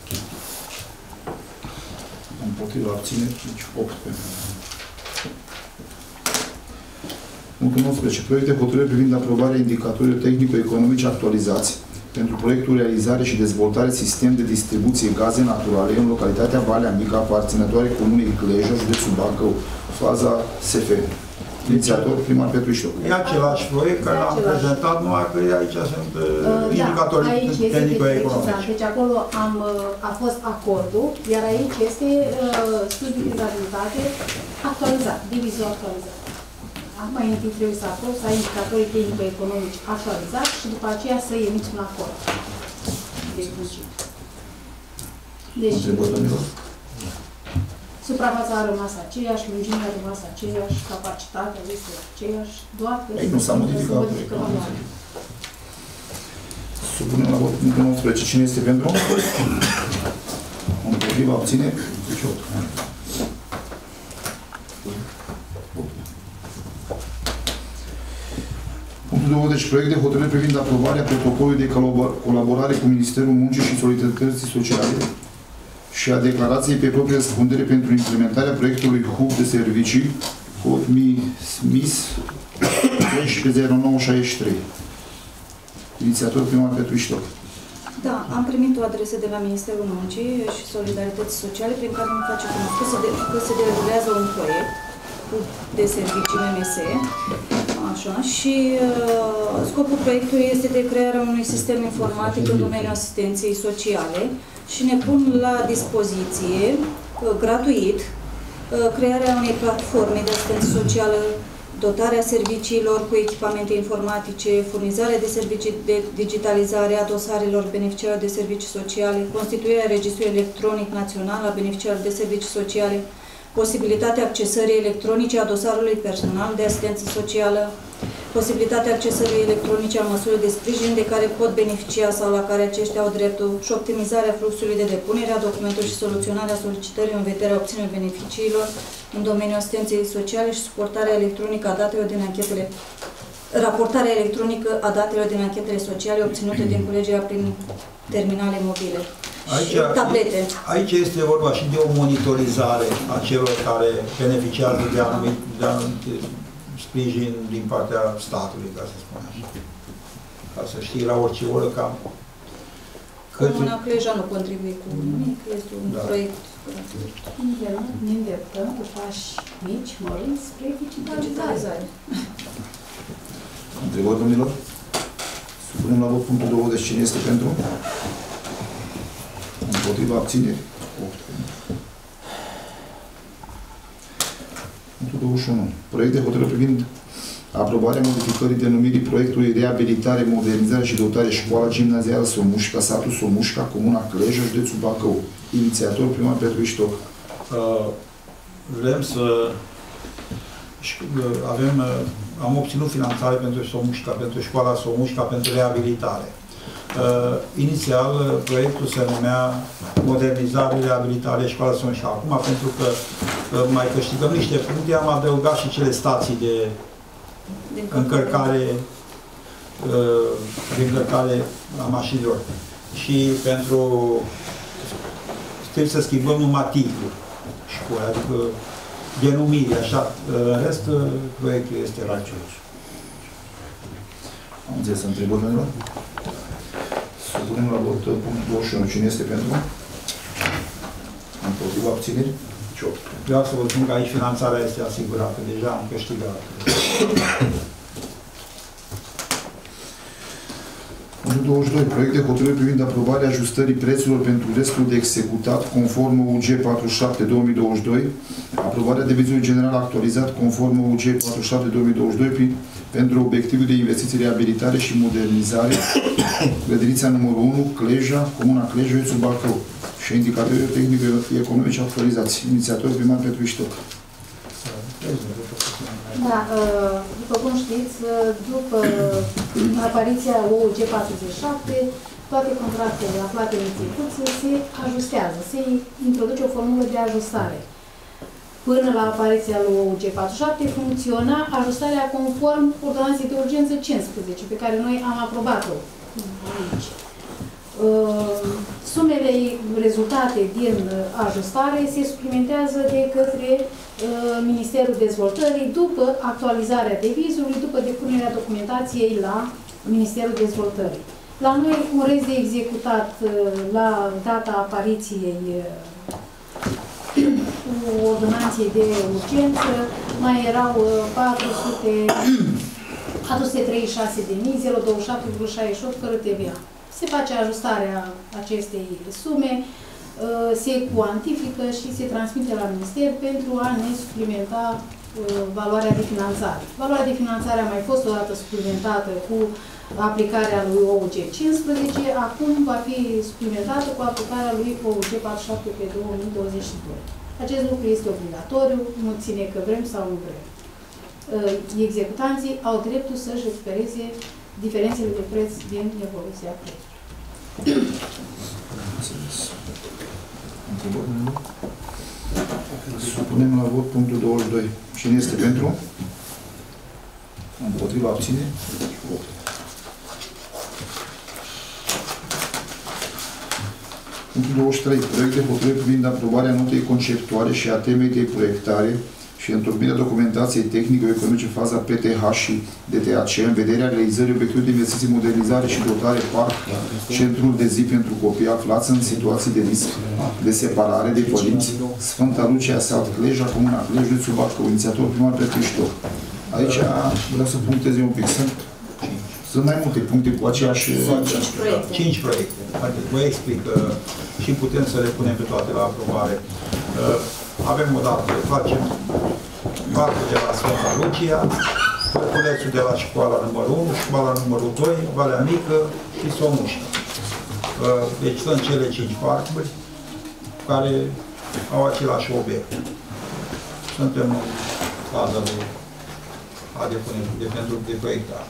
Împotriva abțineri, deci 8 pentru. Punctul 19. Proiect de hotărâre privind aprobarea indicatorilor tehnico-economice actualizați pentru proiectul realizare și dezvoltare sistem de distribuție gaze naturale în localitatea Valea Mică, aparținătoare Comunei Clejă, județul Bacău, faza SF. Inițiator, primar Petru Iștoc. E același proiect care l-am prezentat, numai că aici sunt indicatorii tehnico-economici. Deci acolo a fost acordul, iar aici este studiul de viabilitate actualizat, divizul actualizat. Mai întâi trebuie să aprob, să ai indicatorii tehnico-economici actualizați și după aceea să emiți un acord. Deci, suprafața a rămas aceeași, lungimea a rămas aceeași, capacitatea este aceeași, doar că... Ei, nu s-a modificat. Supunem la vot punctul 19. Cine este pentru? Împotriva, abține? Deci 8. Punctul 20. Proiect de hotărâre privind aprobarea protocolului de colaborare cu Ministerul Muncii și Solidarității Sociale și a declarației pe proprie răspundere pentru implementarea proiectului HUB de servicii cod MIS 130963. Inițiator primar Petru Iștoc. Da, am primit o adresă de la Ministerul Muncii și Solidarității Sociale prin care îmi face cunoscut că se derulează un proiect de servicii MMS. Așa, și scopul proiectului este de crearea unui sistem informatic în domeniul asistenței sociale și ne pun la dispoziție, gratuit, crearea unei platforme de asistență socială, dotarea serviciilor cu echipamente informatice, furnizarea de servicii de digitalizare a dosarelor beneficiarilor de servicii sociale, constituirea registrului electronic național a beneficiarilor de servicii sociale, posibilitatea accesării electronice a dosarului personal de asistență socială, posibilitatea accesării electronice a măsurii de sprijin de care pot beneficia sau la care aceștia au dreptul și optimizarea fluxului de depunere a documentului și soluționarea solicitării în vederea obținerii beneficiilor în domeniul asistenței sociale și suportarea electronică a datelor din anchetele, raportarea electronică a datelor din anchetele sociale obținute din culegerea prin terminale mobile. Aici este vorba și de o monitorizare a celor care beneficiază de anumit sprijin din partea statului, ca să spun așa. Ca să știi la orice oră cam... Comuna Cleja nu contribuie cu nimic, este un proiect. Ne îndreptăm cu pași mici, măriți, spre digitalizare. Întrebări, domnilor? Supunem la vot punctul 20. Cine este pentru? Împotriva abțineri? 8. Punctul 21. Proiect de hotărâre privind aprobarea modificării denumirii proiectului reabilitare, modernizare și dotare școala gimnazială Somușca, satul Somușca, Comuna Clejă, județul Bacău. Inițiator primar Petru Iștoc. Vrem să am obținut finanțare pentru Somușca, pentru școala Somușca, pentru reabilitare. Inițial, proiectul se numea modernizare, reabilitare, școala Somușca. Acum, pentru că mai câștigăm niște puncte, am adăugat și cele stații de încărcare de încărcare a mașinilor. Și pentru trebuie să schimbăm numai titlul școlii, adică denumire, așa. În rest, proiectul este la aceeași. Am înțeles întrebări, domnilor? Să punem la vot punctul 21. Cine este pentru? Împotriva abțineri? Vreau să vă spun că aici finanțarea este asigurată. Deja am câștigat. Punctul 22. Proiect de hotărâre privind aprobarea ajustării prețurilor pentru restul de executat conform UG 47-2022, aprobarea devizului general actualizat conform UG 47-2022 pentru obiectivul de investiții, reabilitare și modernizare, grădinița numărul 1, Cleja, Comuna Cleja, județul Bacău și indicatorii tehnico-economici actualizați. Inițiator primar Petru Iștoc. Da, după cum știți, după apariția OUG 47, toate contractele aflate în execuție se ajustează, se introduce o formulă de ajustare. Până la apariția lui OUG 47 funcționa ajustarea conform ordonanței de urgență 15, pe care noi am aprobat-o aici. Sumele rezultate din ajustare se suplimentează de către Ministerul Dezvoltării după actualizarea devizului, după depunerea documentației la Ministerul Dezvoltării. La noi, un rest de executat la data apariției ordonanței de urgență, mai erau 436.027,68 fără TVA. Se face ajustarea acestei sume, se cuantifică și se transmite la Minister pentru a ne suplimenta valoarea de finanțare. Valoarea de finanțare a mai fost o dată suplimentată cu aplicarea lui OUG 15, acum va fi suplimentată cu aplicarea lui OUG 47 pe 2022. Acest lucru este obligatoriu, nu ține că vrem sau nu vrem. Executanții au dreptul să-și recupereze diferențele de preț din evoluția prețului. Supunem la vot punctul 22. Cine este pentru? Împotriva abține? Punctul 23. Proiect de hotărâre privind aprobarea notei conceptuale și a temei de proiectare și întocmirea documentației tehnico-economice faza PTH și DTAC în vederea realizării obiectivului de investiții, modernizare și dotare parc centrul de zi pentru copii aflați în situații de risc de separare de părinți, Sfânta Lucia, Sat Cleja, Comuna Cleja, județul Bacău, inițiator primar Petru Iștoc. Aici vreau să punctez un pic. Sunt mai multe puncte cu aceeași... 5 proiecte. Vă explic și putem să le punem pe toate la aprobare. Avem o dată, facem parcul de la Sfânta Lucia, Părculețul de la școala numărul 1, școala numărul 2, Valea Mică și Somușca. Deci sunt cele 5 parcuri care au același obiect. Suntem în faza de proiectare.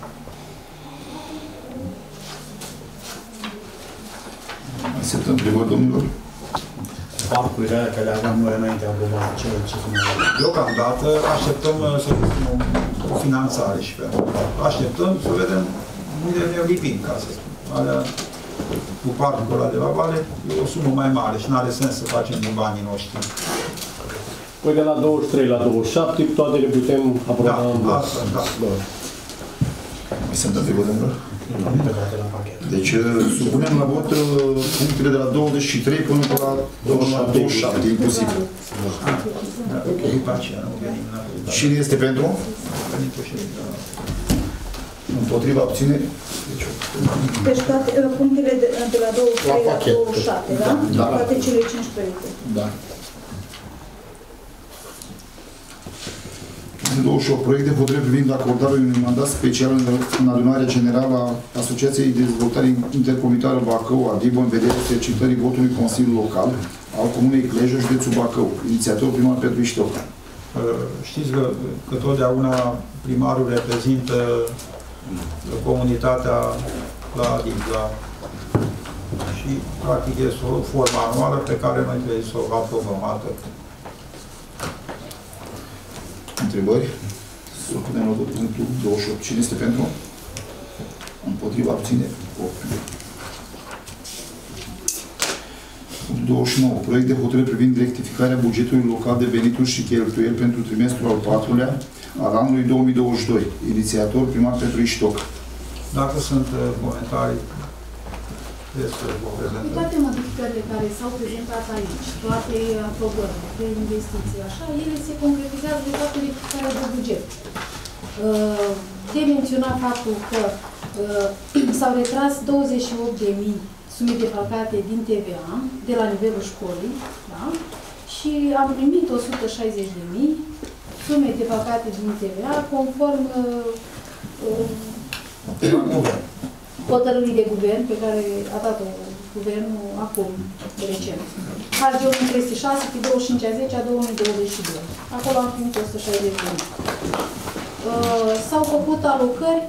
Sunt întrebări, domnilor? Parcurile alea care le aveam noi înainte aprobate, ce deocamdată așteptăm să găsim o finanțare și pentru așteptăm să vedem unde ne lipim, ca să spun. Alea, cu parcul ăla de la Vale, e o sumă mai mare și nu are sens să facem din banii noștri. Păi de la 23 la 27, toate le putem aproba în bloc. Da. Mai sunt întrebări, domnilor? Deci, supunem la vot punctele de la 23 până la 27, inclusiv. Cine este pentru? Împotriva abține? Deci toate punctele de la 23 la 27, da? Da. Toate cele 5 proiecte. Da. 28. Proiect de hotărâre privind acordarea unui mandat special în adunarea generală a Asociației de Dezvoltare Intercomunitară Bacău, ADIBO, în vederea exercitării votului Consiliului Local al Comunei Cleja, județul Bacău. Inițiator primar Petru Iștoc. Știți că totdeauna primarul reprezintă comunitatea la ADIBO. Și, practic, este o formă anuală pe care noi trebuie să o aprobăm atât. Întrebări? Să punem la punctul 28. Cine este pentru? Împotriva abțineri. 29. Proiect de hotărâre privind rectificarea bugetului local de venituri și cheltuieli pentru trimestrul al 4-lea al anului 2022. Inițiator primar Petru Iștoc. Dacă sunt comentarii despre Cu toate modificările care s-au prezentat aici, toate aprobările de investiții, așa, ele se concretizează de toate rectificarea de buget. De menționat faptul că s-au retras 28.000 sume defalcate din TVA de la nivelul școlii, da? Și am primit 160.000 sume defalcate din TVA conform hotărârii de guvern pe care a dat-o guvernul acum, recent. HG 136 pe 25/10/2022. Acolo am primit 160.000. S-au făcut alocări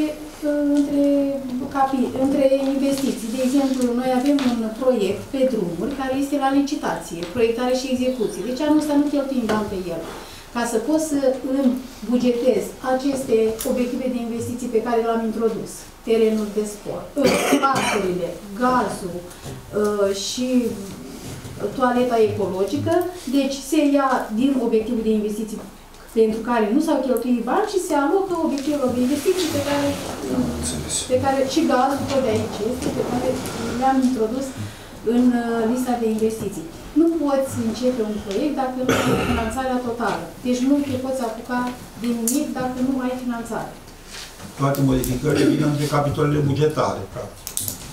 între investiții. De exemplu, noi avem un proiect pe drumuri care este la licitație, proiectare și execuție. Deci anul ăsta nu cheltuim bani pe el. Ca să pot să îmi bugetez aceste obiective de investiții pe care le-am introdus, terenuri de sport, parcurile, gazul și toaleta ecologică, deci se ia din obiectivul de investiții pentru care nu s-au cheltuit bani și se alocă obiectivelor de investiții pe care și gazul tot de aici este, pe care le-am introdus în lista de investiții. Nu poți începe un proiect dacă nu ai finanțarea totală. Deci nu te poți apuca de nimic dacă nu ai finanțare. Toate modificările vin între capitolele bugetare, practic.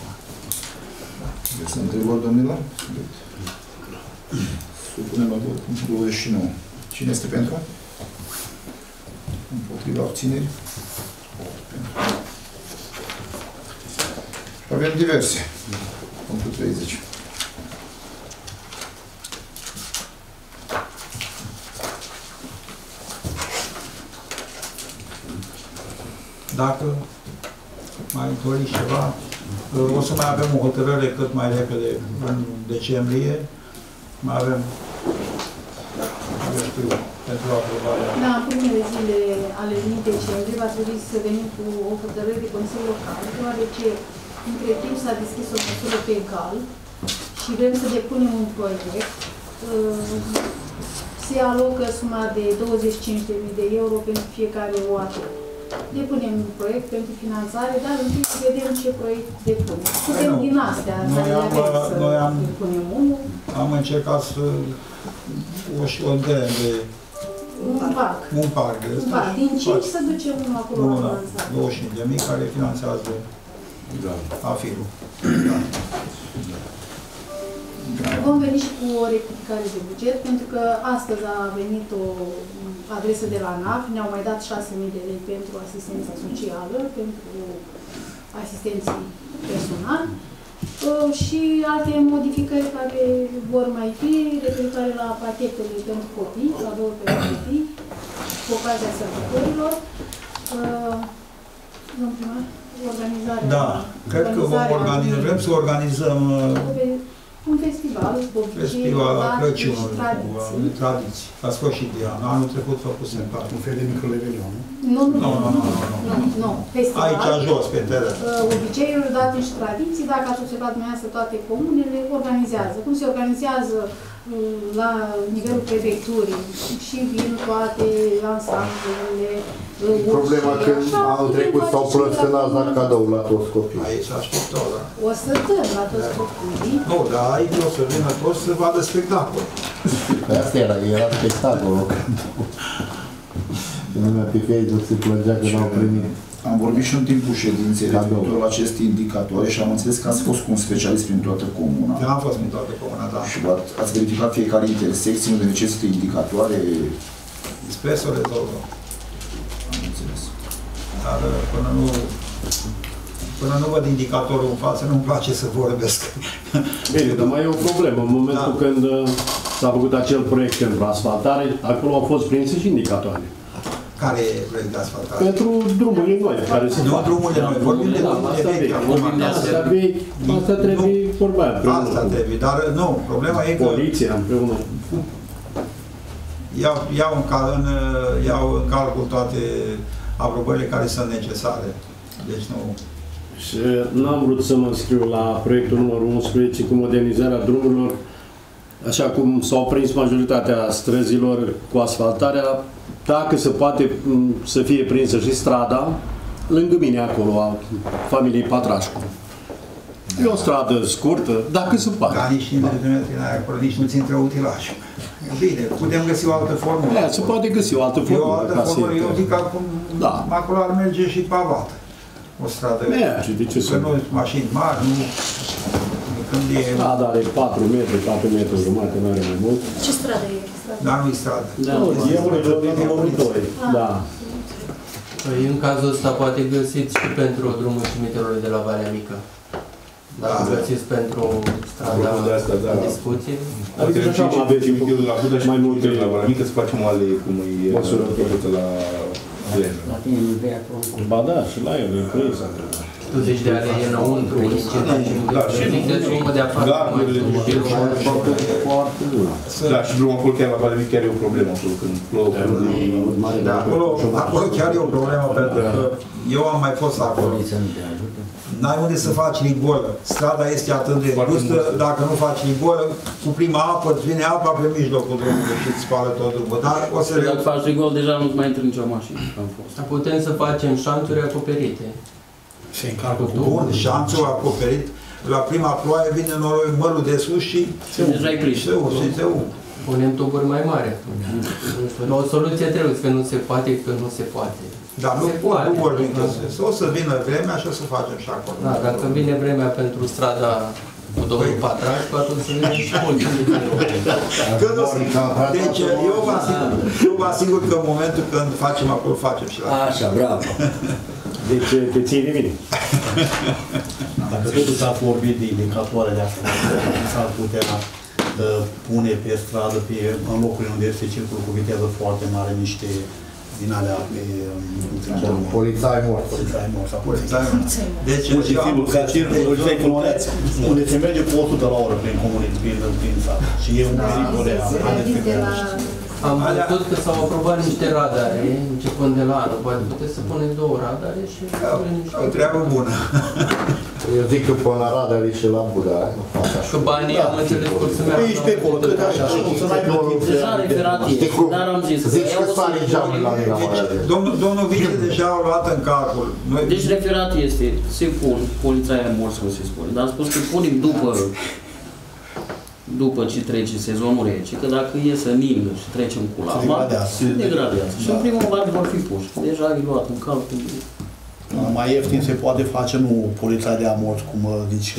Sunt întrebări, domnilor? Supunem la vot. 29. Cine este pentru? Împotriva abțineri. Avem diverse. Punctul 30. Dacă mai doriți ceva, o să mai avem o hotărâre cât mai repede în decembrie. Mai avem, eu știu, pentru aprobarea. Da, în primele zile ale lunii decembrie va trebui să venim cu o hotărâre de Consiliu Local, deoarece între timp s-a deschis o măsură pe egal și vrem să depunem un proiect. Se alocă suma de 25.000 de euro pentru fiecare OAT. Depunem un proiect pentru finanțare, dar întâi să vedem ce proiect depunem. Putem din astea să depunem unul. Am încercat să o îndemn de un parc de ăsta. Din 5 să ducem unul acolo la finanțare. 25.000 care finanțează AFIR-ul. Vom veni și cu o rectificare de buget, pentru că astăzi a venit o adresă de la NAF, ne-au mai dat 6.000 de lei pentru asistența socială, pentru asistenții personali și alte modificări care vor mai fi referitoare la pachetele pentru copii, cadouri pentru copii, cu ocazia sărbătorilor. Domnul primar, organizarea... Da, cred că vrem să organizăm un festival, festival la Crăciunul, tradiții, la sfârșit de an. Anul trecut făcusem parte. Un fel de micro-revelion, nu? Nu. Festival. Aici jos, pe teren. Obiceiuri, date și tradiții, dacă ați observat dumneavoastră, toate comunele organizează. Cum se organizează la nivelul prefecturii și vin toate ansamblele. Problema că anul trecut s-au plâns că n-ați dat cadou la toți copiii. Aici așteptăm, da. O să dăm la toți copiii. Nu, dar aici o să vină toți să vadă spectacol. Asta era spectacolul. Lumea pe Facebook se plângea că n-au primit. Am vorbit și în timpul ședinței referitor la aceste indicatoare și am înțeles că ați fost cu un specialist prin toată comuna. Eu am fost prin toată comuna, da. Și ați verificat fiecare intersecție unde necesită indicatoare? Sper să o rezolvăm. Am înțeles. Dar până nu văd indicatorul în față, nu-mi place să vorbesc. Bine, dar mai e o problemă. În momentul când s-a făcut acel proiect pentru asfaltare, acolo au fost prinse și indicatoare. Care e proiect de asfaltare? Pentru drumurile noi, care se fac. Nu drumurile noi, vorbim de drumurile vechi. Asta trebuie vorba aia împreună. Asta trebuie, dar nu, problema e că... Poliția împreună. Iau în calcul toate aprobările care sunt necesare. Deci nu... Și n-am vrut să mă înscriu la proiectul numărul 11 cu modernizarea drumurilor, așa cum s-au prins majoritatea străzilor cu asfaltarea, dacă se poate să fie prinsă și strada, lângă mine acolo, a familiei Patrașcu. E o stradă scurtă, dacă se poate. Ca nici acolo, nici nu-ți intră utilajul. Bine, putem găsi o altă formulă. Se poate găsi o altă formulă. O altă formulă, eu zic că acum, acolo ar merge și pavat. O stradă. Că nu mașini mari, nu... Strada are 4 metri, 4 metri jumate, nu are mai mult. Ce stradă e? Dar nu-i stradă. E unul 2. Da. În cazul ăsta poate găsiți și pentru drumul cimitirului de la Valea Mică. Dacă găsiți pentru strada de discuție. Adică așa aveți cimitirul la Buda și mai multe la Valea Mică să facem o alee cum e măsurătorită la Glejă. Ba da, și la el e prins. Tu zici de alee înăuntru, și de drumul de afară. Da, și drumul acolo chiar la Valea Mică chiar e o problemă acolo când plouă. Acolo chiar e o problemă pentru că eu am mai fost acolo. N-ai unde să faci rigolă. Strada este atât de gustă, dacă nu faci rigolă, cu prima apă, îți vine apa pe mijlocul drumului și îți spală tot drumul. Dar o să dacă faci rigol, deja nu mai intră nicio mașină. Putem să facem șanturi acoperite. Se încarcă cu bun, șanțul acoperit. La prima ploaie vine noroi mălul de sus și deja ai prins. Punem tuburi mai mari. O soluție trebuie, că nu se poate, că nu se poate. Dar nu vorbim că o să vină vremea și o să facem și acolo. Da, dacă vine vremea pentru strada cu domnul Patrașcu, atunci să vină și mulți. Deci eu vă asigur că în momentul când facem acolo, facem și la așa, bravo. Deci te ții de mine. Dacă totuși ați vorbit de indicatoarele astea, s-ar putea pune pe stradă, în locurile unde este circul cu viteză foarte mare, niște din alea pe... Polițai mort. Polițai mort. Deci, unde se merge cu 100 la oră prin comunitate, prin sat. Și e un pericol real. Am văzut că s-au aprobat niște radare, începând de la anul. Poate puteți să puneți 2 radare și... O treabă bună. Eu zic că până la radare și la Buda. Că banii am înțeles cum să meargă. Ești pe acolo, cât așa, să n-ai plătit. Deja referat e, dar am zis că... Zici că sari geamul la mine. Domnul Vice deja a luat în calcul. Deci referat este, se pun, polițaia mor să se spune, dar am spus că punem după ce trece sezonul rece, că dacă e să ningă și trecem cu lava, se degradează. Și în primul rând vor fi puși. Deja e luat în calcul. Mai ieftin se poate face, nu poliția de amort, cum zici,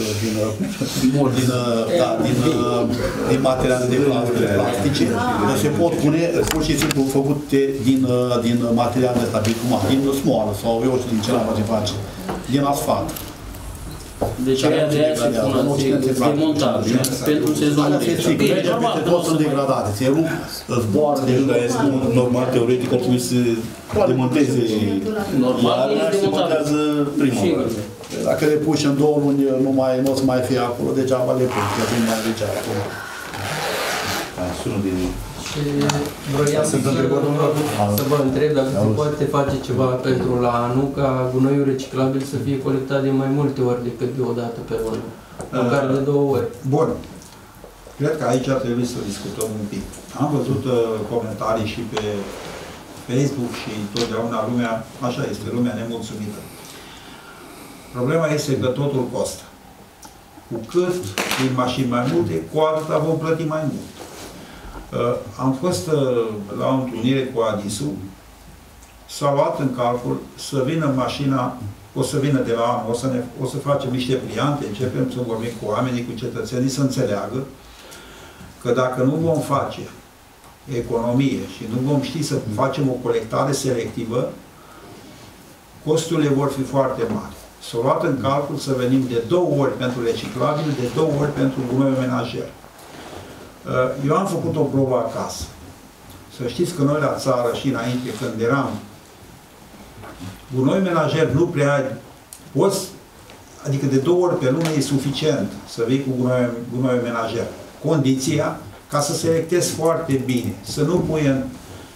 din materiale de plastice, dar se pot pune pur și simplu făcute din materiale ăsta bituman, din smoală sau eu știu din ce la se face, din asfalt. Deci aia de aia se pune demontabil pentru sezonul rece. Toți sunt degradate, se rup, zboară de normal, teoretic, ar trebui să demonteze. Normal, se demontează primul. Dacă le puși în 2 luni, nu o să mai fie acolo, degeaba le pui, că vin mai degeaba acolo. Sună de... Și vroiam să vă întreb dacă se poate face ceva pentru la anul ca gunoiul reciclabil să fie colectat de mai multe ori decât de o dată pe lună, măcar de 2 ori. Bun. Cred că aici ar trebui să discutăm un pic. Am văzut comentarii și pe Facebook și totdeauna lumea, așa este, lumea nemulțumită. Problema este că totul costă. Cu cât din mașini mai multe, cu atâta vom plăti mai mult. Am fost la o întâlnire cu Adisu, s-a luat în calcul să vină mașina, o să vină de la anul, o să facem niște pliante, începem să vorbim cu oamenii, cu cetățenii, să înțeleagă că dacă nu vom face economie și nu vom ști să facem o colectare selectivă, costurile vor fi foarte mari. S-a luat în calcul să venim de 2 ori pentru reciclabil, de 2 ori pentru gunoi menajer. Eu am făcut o probă acasă. Să știți că noi la țară și înainte, când eram gunoi menajer, nu prea poți, adică de 2 ori pe lună e suficient să vii cu gunoi menajer. Condiția ca să selectezi foarte bine, să nu pui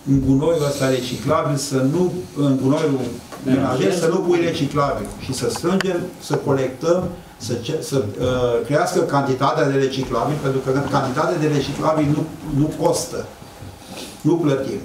în gunoiul ăsta reciclabil, în gunoiul menajer, să nu pui reciclabil și să strângem, să colectăm, să crească cantitatea de reciclabil, pentru că cantitatea de reciclabil nu costă, nu plătim.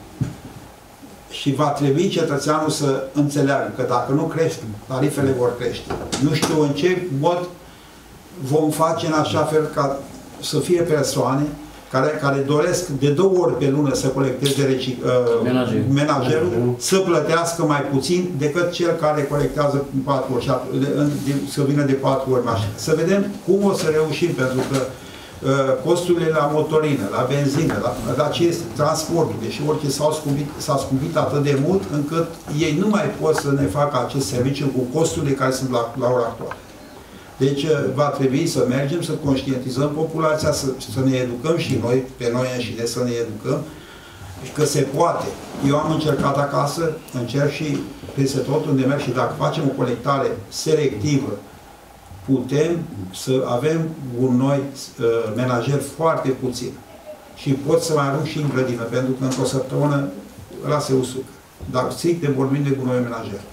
Și va trebui cetățeanul să înțeleagă că dacă nu crește, tarifele vor crește. Nu știu în ce mod vom face în așa fel ca să fie persoane care doresc de 2 ori pe lună să colecteze menajerul, să plătească mai puțin decât cel care colectează 4 ori, să vină de 4 ori mașină. Să vedem cum o să reușim, pentru că costurile la motorină, la benzină, la ce este transportul, deși orice s-a scumpit atât de mult, încât ei nu mai pot să ne facă acest serviciu cu costurile care sunt la ora actuală. Deci va trebui să mergem, să conștientizăm populația, să ne educăm și noi, pe noi înșine, să ne educăm, că se poate. Eu am încercat acasă, încerc și peste tot unde merg și dacă facem o colectare selectivă, putem să avem gunoi menajer foarte puțin. Și pot să mai arunc și în grădină, pentru că într-o săptămână ăla se usucă. Dar strict de vorbim de gunoi menajer.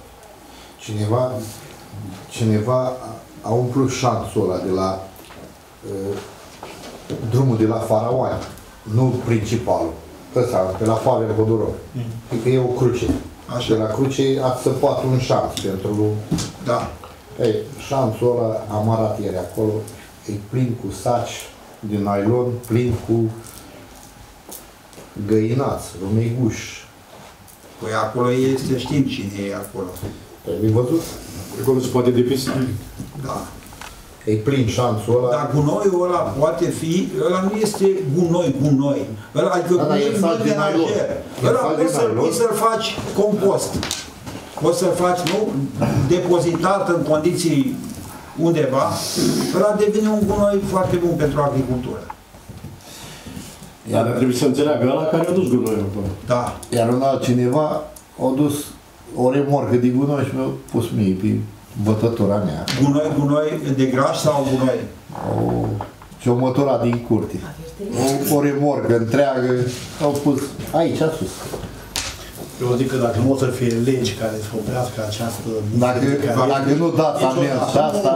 Cineva a umplut șanțul ăla de la drumul de la Faraoani, nu principalul. Ăsta, pe la Pavel Hodorov. Că e o cruce. Așa. De la cruce a săpat un șanț pentru... Da. Ei, șanțul ăla am arat ieri acolo, e plin cu saci de nylon, plin cu găinați, rumeguși. Păi acolo este, știm cine e acolo. Trebuie văzut? Acolo se poate depista. Da. E plin șanțul ăla. Dar gunoiul ăla poate fi, ăla nu este gunoi. Ăla, adică gunoiul de menajer. Ăla poți să-l faci compost. Poți să-l faci, nu, depozitat în condiții undeva, ăla devine un gunoi foarte bun pentru agricultură. Dar trebuie să înțeleagă ăla care a dus gunoiul acolo. Da. Iar un altcineva a dus o remorcă de gunoi și mi-a pus mie pe bătătura mea. Gunoi de graș sau gunoi? Și o mătura din curte. O remorcă întreagă, au pus aici, sus. Eu zic că dacă nu o să fie legi care să oprească această... Dacă nu dați amens și asta...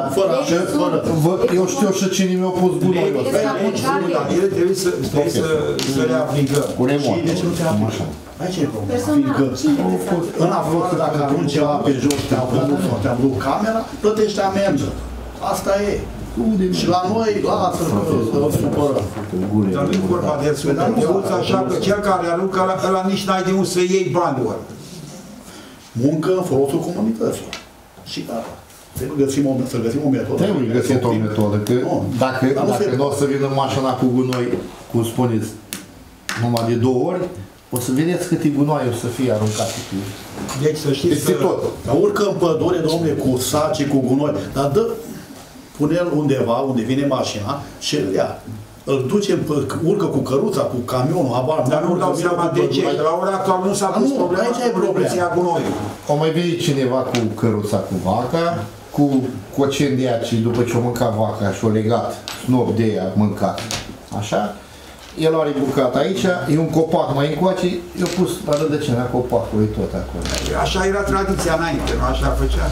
Eu știu și cine mi-a pus gunoiul ăsta. Ele trebuie să le aplicăm. Cu remorcă. Deci nu se aplică. Aici e problema. Fiindcă în afară, dacă arunci ceva pe jos, te-a vrut camera, plătește amendă. Asta e. Și la noi, lasă să supărăm. Dar nu-i vorba de supărăm. Eu uți așa că cel care aruncă, ăla nici n-ai de unde să iei bani de ori. Muncă în folosul comunității. Și gata. Trebuie să găsim o metodă. Trebuie găsit o metodă. Că dacă nu o să vină mașina cu gunoi, cum spuneți, numai de 2 ori, o să vedeți câte gunoi o să fie aruncate. Deci să știți că... Dar urcă în pădure, domnule, cu saci, cu gunoi, dar pune-l undeva, unde vine mașina și îl ia. Îl duce, urcă cu căruța, cu camionul, habar. Dar nu dau seama de ce. La ora actuală nu s-a pus problema cu producția gunoiului. O mai vine cineva cu căruța cu vaca, cu cocendiaci, după ce o mânca vaca și o legat, snop de ea mâncat. Așa? El are bucat aici, e un copac mai încoace, i-a pus la rădăcina copacului tot acolo. Așa era tradiția înainte, nu așa făcea?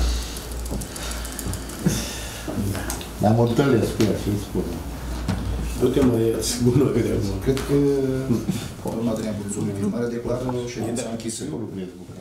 Dar mă întâlnesc cu ea și îi spun. Du-te mă, gunoiul de acum. Cred că, urma de neabuțului, mare declară ședința închisă.